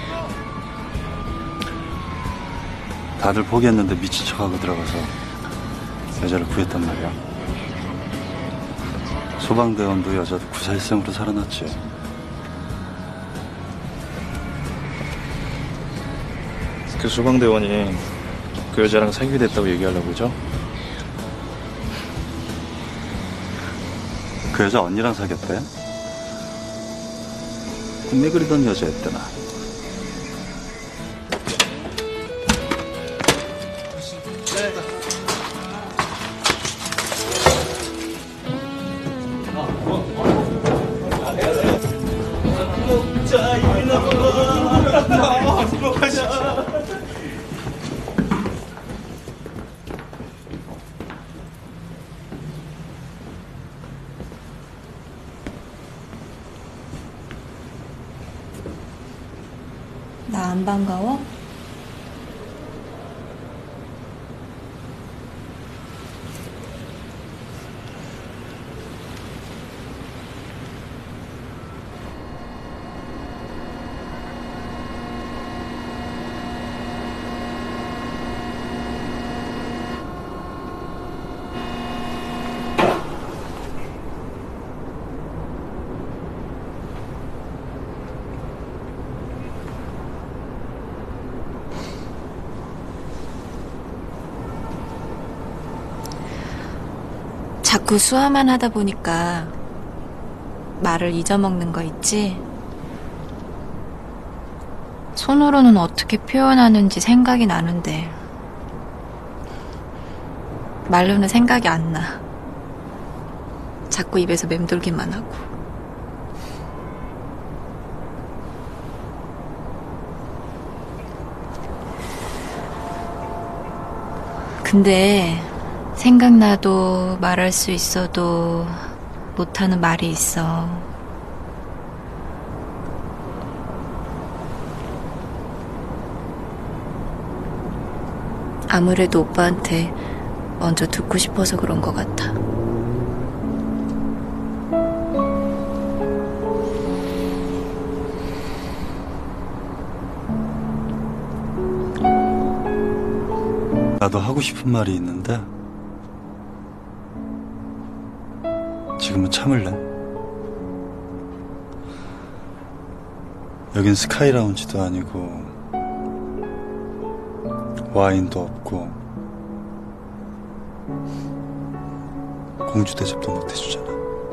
다들 포기했는데 미친 척하고 들어가서 여자를 구했단 말이야. 소방대원도 여자도 구사일생으로 살아났지. 그 소방대원이 그 여자랑 사귀게 됐다고 얘기하려고 그러죠? 그 여자 언니랑 사귀었대? 꿈에 그리던 여자였대나. 나 안 반가워? 자꾸 수화만 하다 보니까 말을 잊어먹는 거 있지? 손으로는 어떻게 표현하는지 생각이 나는데 말로는 생각이 안 나. 자꾸 입에서 맴돌기만 하고. 근데 생각나도 말할 수 있어도 못하는 말이 있어. 아무래도 오빠한테 먼저 듣고 싶어서 그런 것 같아. 나도 하고 싶은 말이 있는데 지금은 참을래. 여긴 스카이 라운지도 아니고 와인도 없고 공주 대접도 못 해주잖아.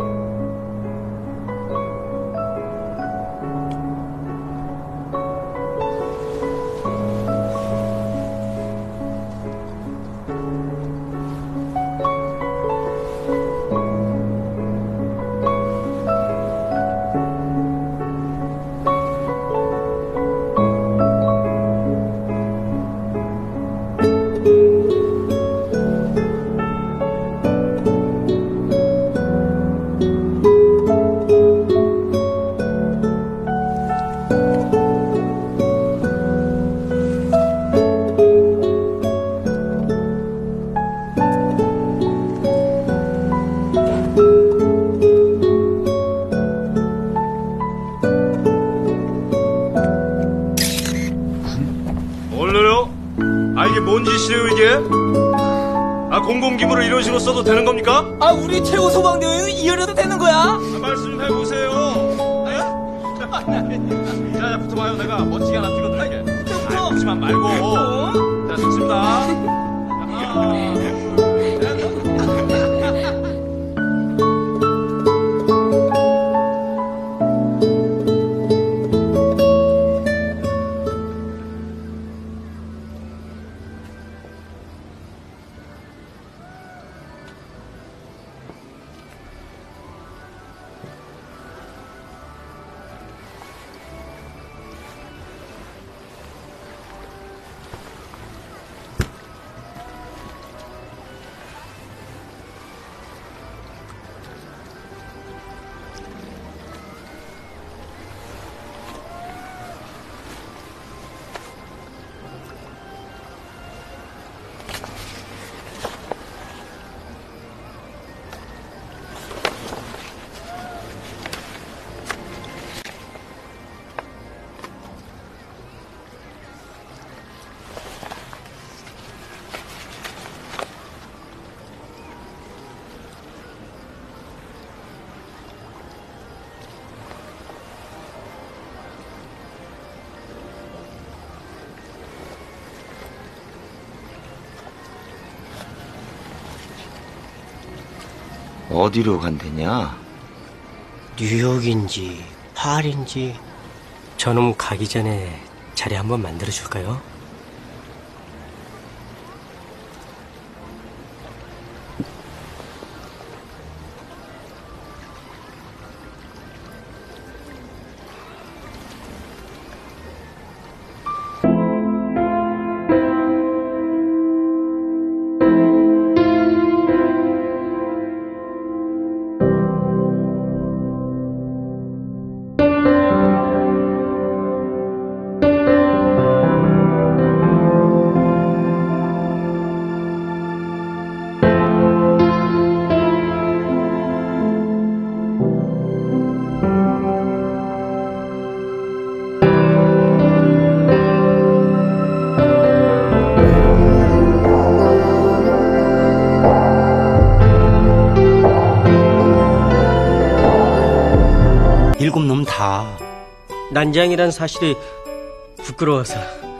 공공기물을 이런 식으로 써도 되는 겁니까? 아, 우리 최고 소방대원은 이해해도 되는 거야? 말씀 좀 해보세요. 자, 붙어봐요. 내가 멋지게 하나 찍어드릴게. 붙지만 말고. 자, 좋습니다. 어디로 간대냐? 뉴욕인지 파리인지. 저놈 가기 전에 자리 한번 만들어줄까요? 일곱 놈 다 난장이란 사실이 부끄러워서.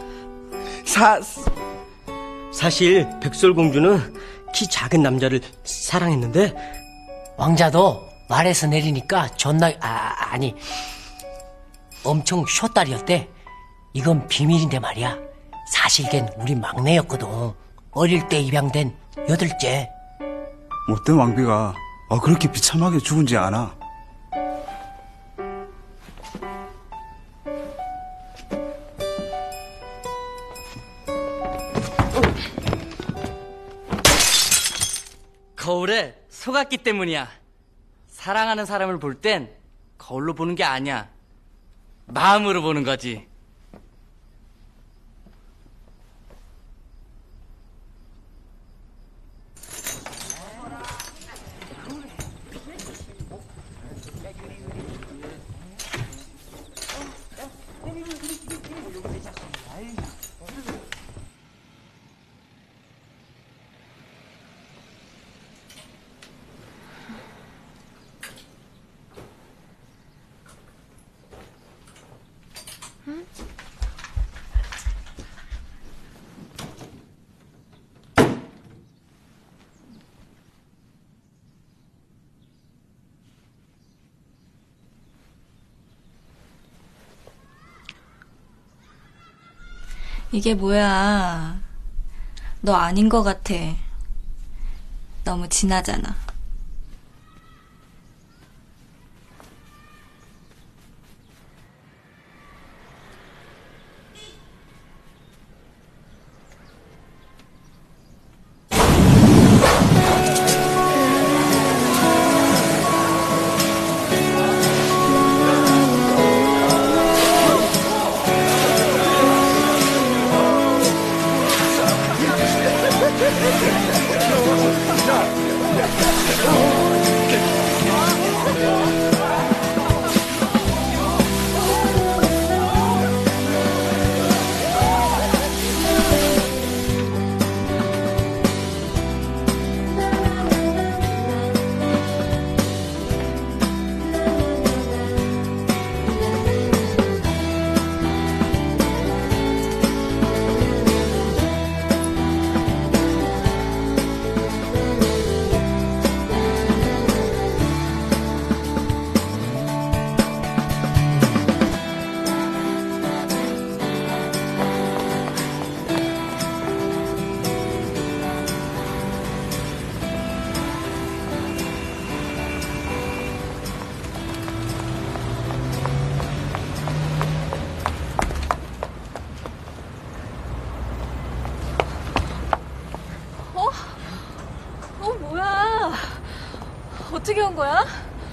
사실 백설공주는 키 작은 남자를 사랑했는데 왕자도 말에서 내리니까 존나 아니 엄청 쇼딸이었대. 이건 비밀인데 말이야. 사실 걘 우리 막내였거든. 어릴 때 입양된 8째. 못된 왕비가 그렇게 비참하게 죽은지 아나? 거울에 속았기 때문이야. 사랑하는 사람을 볼 땐 거울로 보는 게 아니야. 마음으로 보는 거지. 이게 뭐야. 너 아닌 것 같아. 너무 진하잖아. 뭐야? 어떻게 온 거야?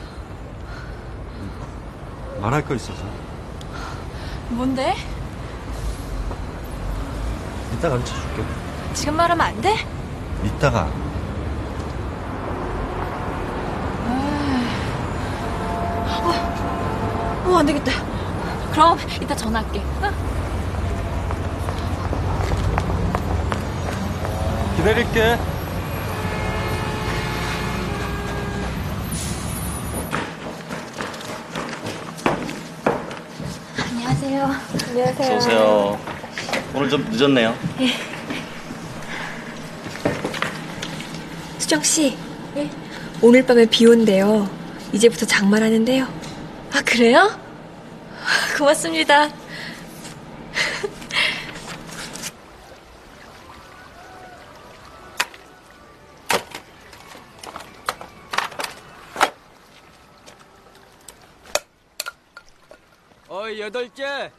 말할 거 있어서. 뭔데? 이따 가르쳐 줄게. 지금 말하면 안 돼? 이따가. 안 되겠다. 그럼 이따 전화할게. 응? 기다릴게. 안녕하세요. 안녕하세요. 어서오세요. 오늘 좀 늦었네요. 예. 수정씨. 예? 오늘 밤에 비 온대요. 이제부터 장마라는데요. 아, 그래요? 고맙습니다. 어이, 8개.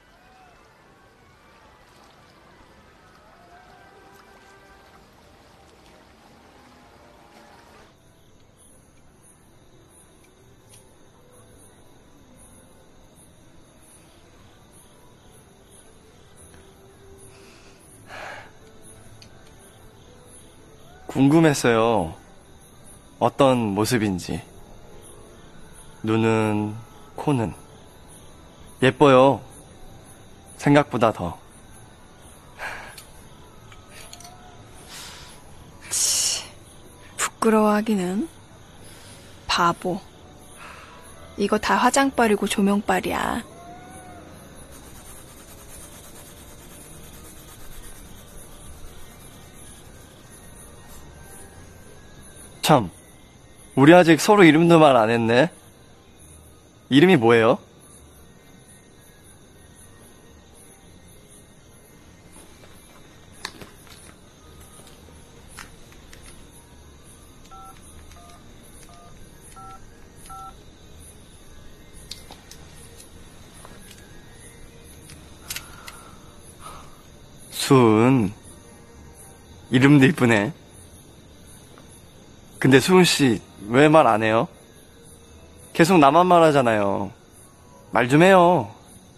궁금했어요. 어떤 모습인지. 눈은, 코는. 예뻐요. 생각보다 더. 부끄러워하기는. 바보. 이거 다 화장빨이고 조명빨이야. 참, 우리 아직 서로 이름도 말 안 했네. 이름이 뭐예요? 수은. 이름도 이쁘네. 근데 수은 씨 왜 말 안 해요? 계속 나만 말하잖아요. 말 좀 해요.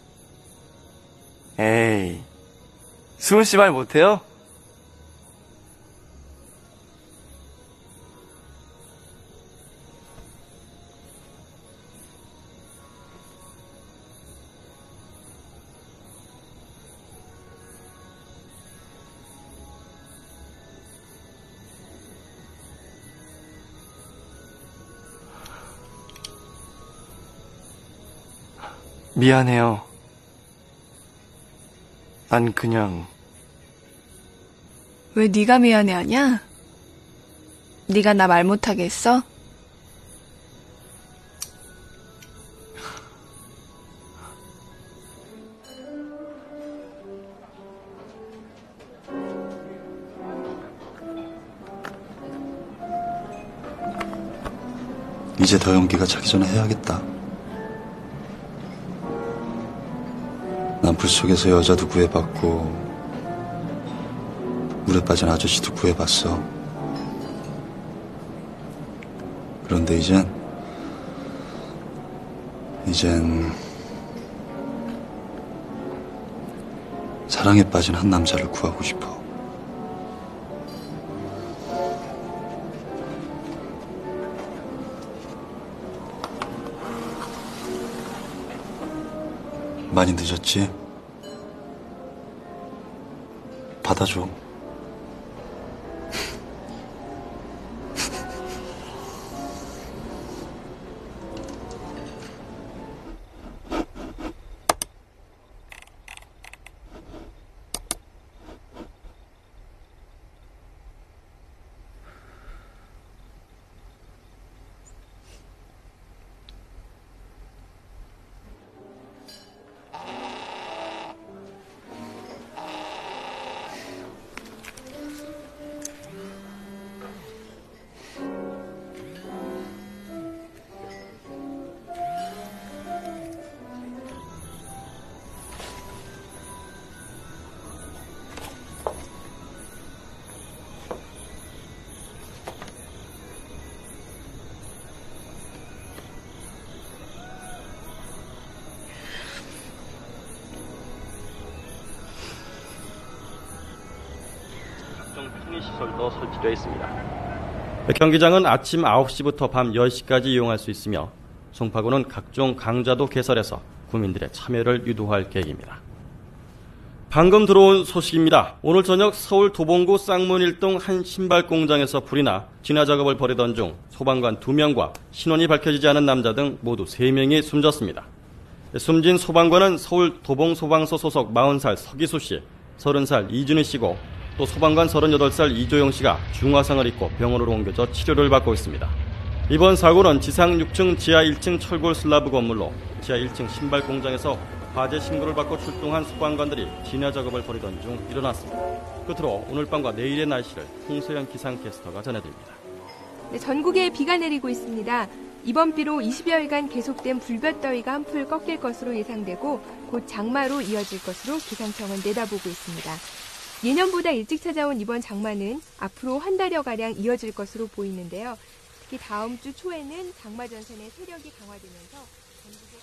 에이, 수은 씨 말 못해요? 미안해요. 난 그냥... 왜 네가 미안해하냐? 네가 나 말 못하게 했어? 이제 더 연기가 차기 전에 해야겠다. 난 불 속에서 여자도 구해봤고 물에 빠진 아저씨도 구해봤어. 그런데 이젠 사랑에 빠진 한 남자를 구하고 싶어. 많이 늦었지? 받아줘. 시설도 설치되어 있습니다. 경기장은 아침 9시부터 밤 10시까지 이용할 수 있으며 송파구는 각종 강좌도 개설해서 구민들의 참여를 유도할 계획입니다. 방금 들어온 소식입니다. 오늘 저녁 서울 도봉구 쌍문 1동 한 신발 공장에서 불이 나 진화 작업을 벌이던 중 소방관 2명과 신원이 밝혀지지 않은 남자 등 모두 3명이 숨졌습니다. 숨진 소방관은 서울 도봉소방서 소속 40살 서기수 씨, 30살 이준희 씨고 또 소방관 38살 이조영 씨가 중화상을 입고 병원으로 옮겨져 치료를 받고 있습니다. 이번 사고는 지상 6층 지하 1층 철골 슬라브 건물로 지하 1층 신발 공장에서 화재 신고를 받고 출동한 소방관들이 진화 작업을 벌이던 중 일어났습니다. 끝으로 오늘 밤과 내일의 날씨를 홍소연 기상캐스터가 전해드립니다. 네, 전국에 비가 내리고 있습니다. 이번 비로 20여일간 계속된 불볕더위가 한풀 꺾일 것으로 예상되고 곧 장마로 이어질 것으로 기상청은 내다보고 있습니다. 예년보다 일찍 찾아온 이번 장마는 앞으로 한 달여가량 이어질 것으로 보이는데요. 특히 다음 주 초에는 장마 전선의 세력이 강화되면서 전국에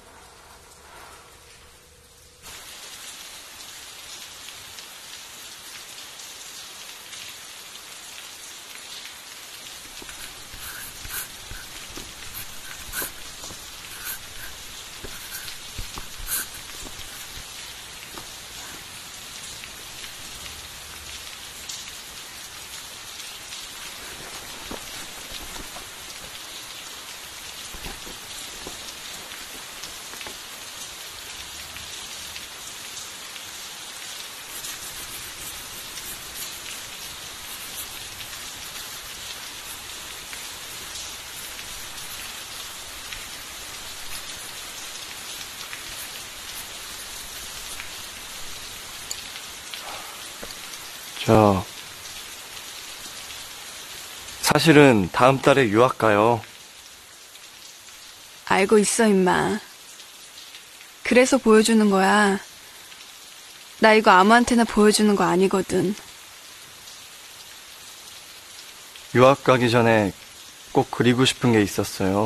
사실은 다음 달에 유학 가요. 알고 있어, 임마. 그래서 보여주는 거야. 나 이거 아무한테나 보여주는 거 아니거든. 유학 가기 전에 꼭 그리고 싶은 게 있었어요.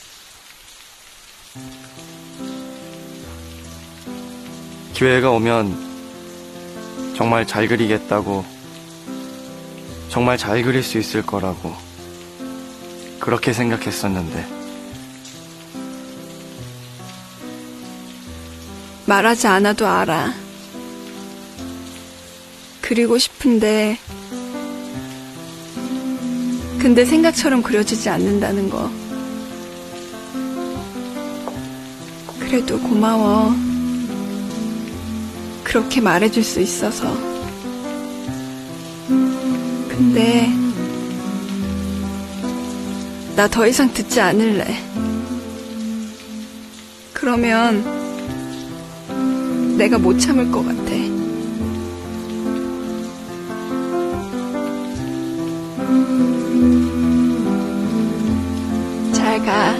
기회가 오면 정말 잘 그리겠다고, 정말 잘 그릴 수 있을 거라고 그렇게 생각했었는데 말하지 않아도 알아. 그리고 싶은데 근데 생각처럼 그려지지 않는다는 거. 그래도 고마워. 그렇게 말해줄 수 있어서. 근데 나 더 이상 듣지 않을래. 그러면 내가 못 참을 것 같아. 잘 가.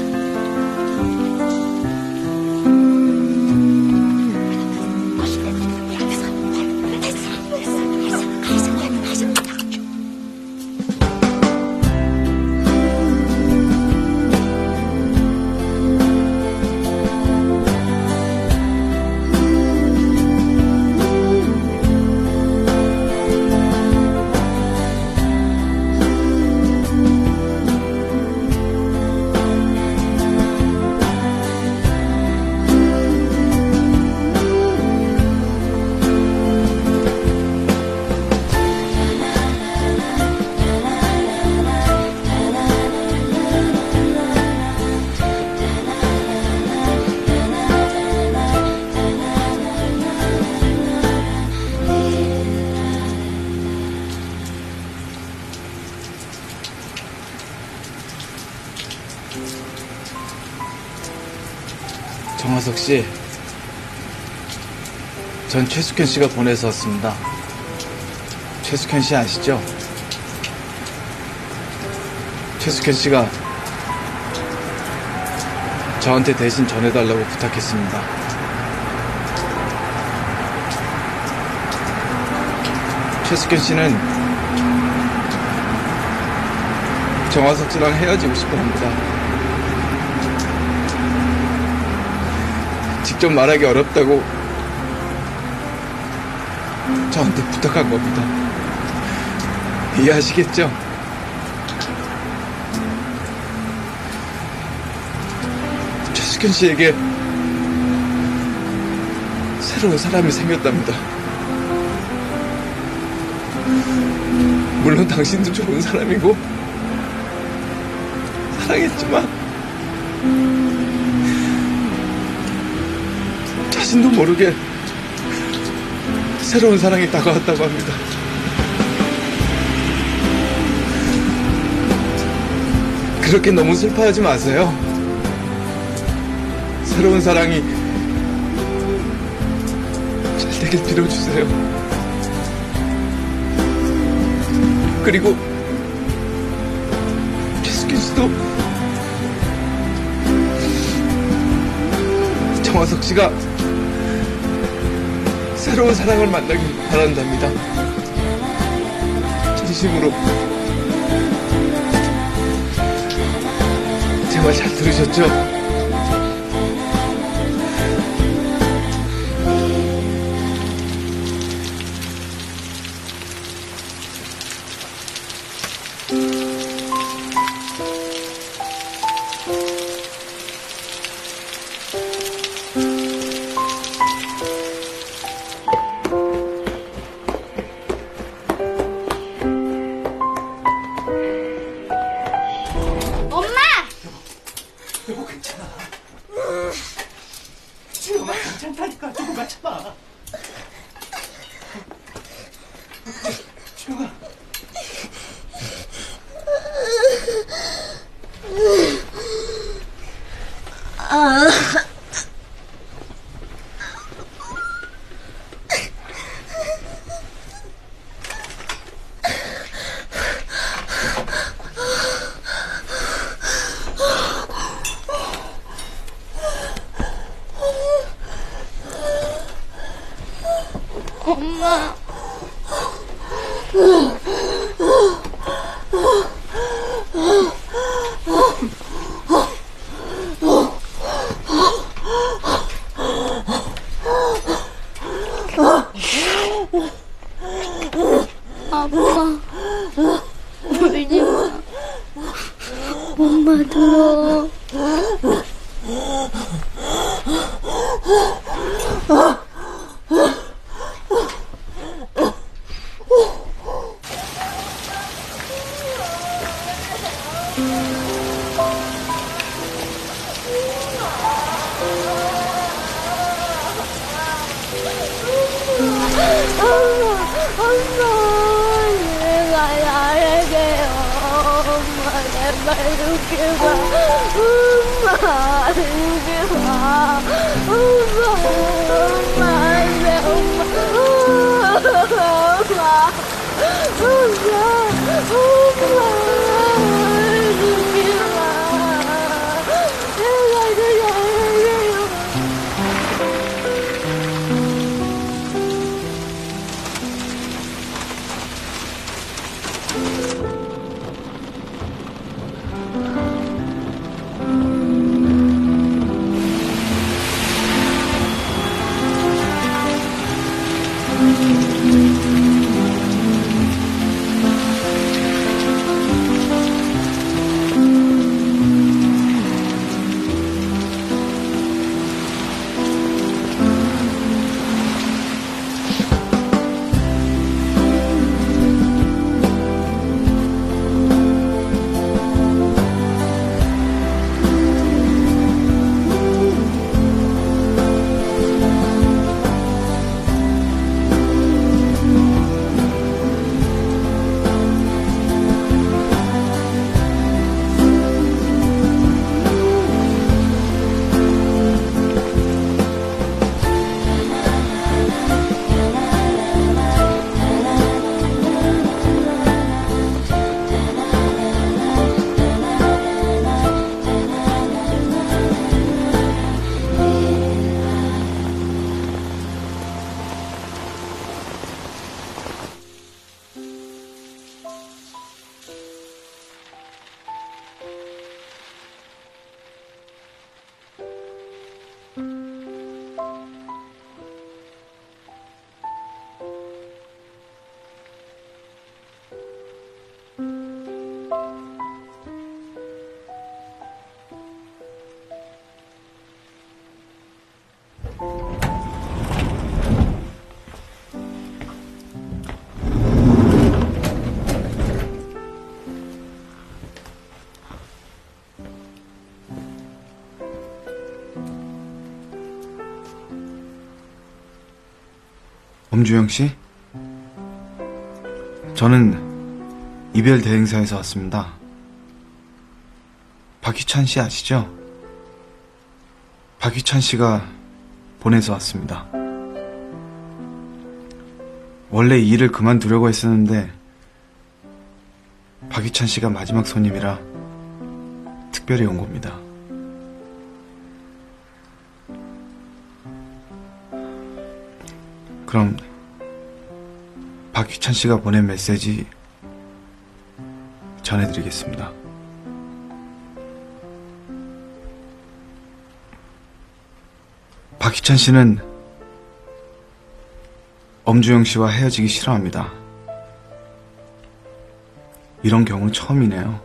정화석 씨, 전 최숙현 씨가 보내서 왔습니다. 최숙현 씨 아시죠? 최숙현 씨가 저한테 대신 전해달라고 부탁했습니다. 최숙현 씨는 정화석 씨랑 헤어지고 싶어 합니다. 직접 말하기 어렵다고 저한테 부탁한 겁니다. 이해하시겠죠? 최숙현 씨에게 새로운 사람이 생겼답니다. 물론 당신도 좋은 사람이고 사랑했지만 자신도 모르게 새로운 사랑이 다가왔다고 합니다. 그렇게 너무 슬퍼하지 마세요. 새로운 사랑이 잘 되길 빌어주세요. 그리고 최숙현 씨도 정화석 씨가 새로운 사랑을 만나길 바란답니다. 진심으로. 제 말 잘 들으셨죠? 여보 괜찮아. 지금아 괜찮다니까. 조금만 참아. 지금아. 엄마. 아빠, 울지 마. 엄마 들어. 내가 잘할게요. 엄마, 제발 죽지 마. 엄마, 죽지 마. 엄마, 안 돼, 엄마. 엄주영 씨? 저는 이별 대행사에서 왔습니다. 박희찬 씨 아시죠? 박희찬 씨가 보내서 왔습니다. 원래 이 일을 그만두려고 했었는데 박희찬 씨가 마지막 손님이라 특별히 온 겁니다. 그럼 박희찬 씨가 보낸 메시지 전해드리겠습니다. 박희찬 씨는 엄주영 씨와 헤어지기 싫어합니다. 이런 경우는 처음이네요.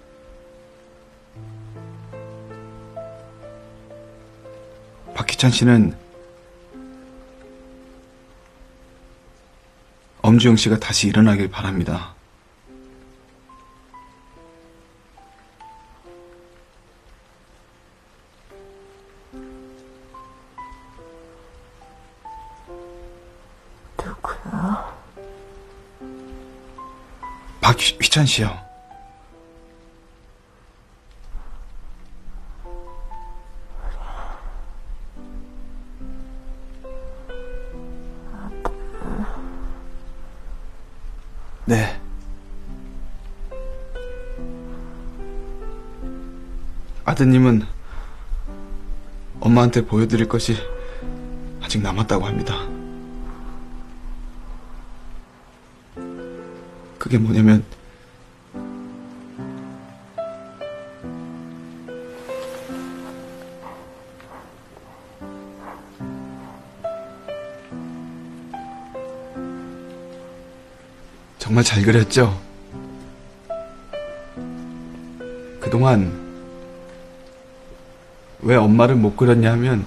박희찬 씨는 엄주영 씨가 다시 일어나길 바랍니다. 누구야? 박희찬 씨요. 네. 아드님은 엄마한테 보여드릴 것이 아직 남았다고 합니다. 그게 뭐냐면 정말 잘 그렸죠? 그동안 왜 엄마를 못 그렸냐 하면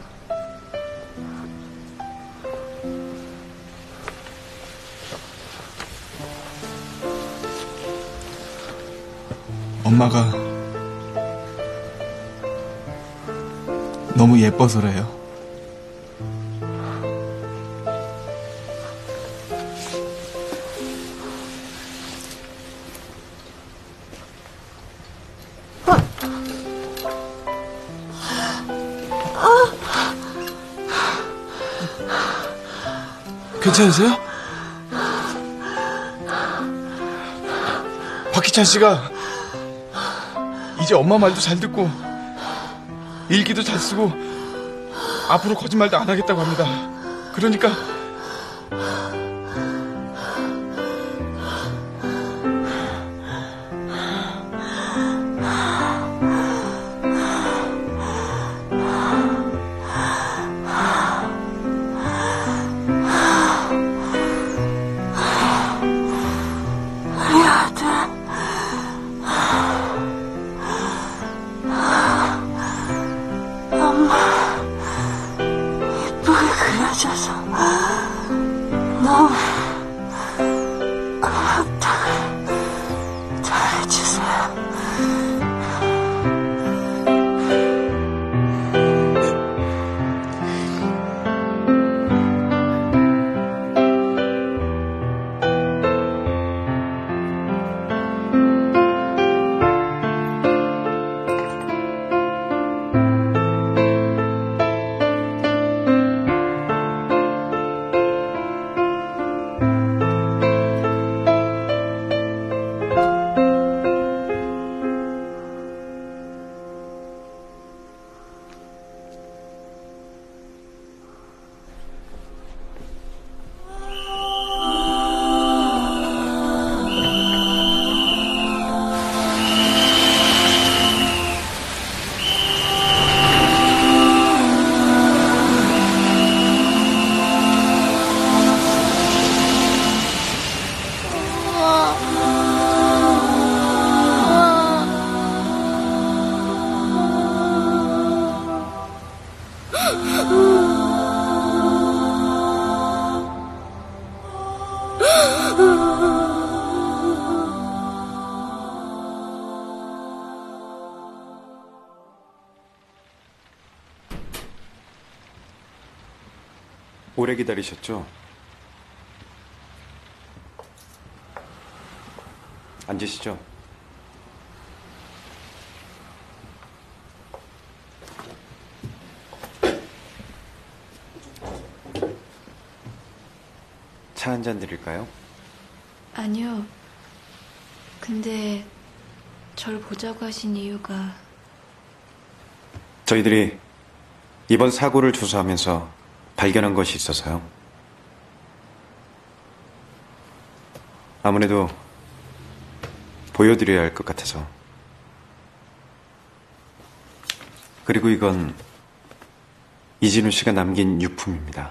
엄마가 너무 예뻐서래요. 괜찮으세요? 박희찬 씨가 이제 엄마 말도 잘 듣고 일기도 잘 쓰고 앞으로 거짓말도 안 하겠다고 합니다. 그러니까 오래 기다리셨죠? 앉으시죠. 차 한 잔 드릴까요? 아니요. 근데 절 보자고 하신 이유가 저희들이 이번 사고를 조사하면서 발견한 것이 있어서요. 아무래도 보여드려야 할 것 같아서. 그리고 이건 이진우 씨가 남긴 유품입니다.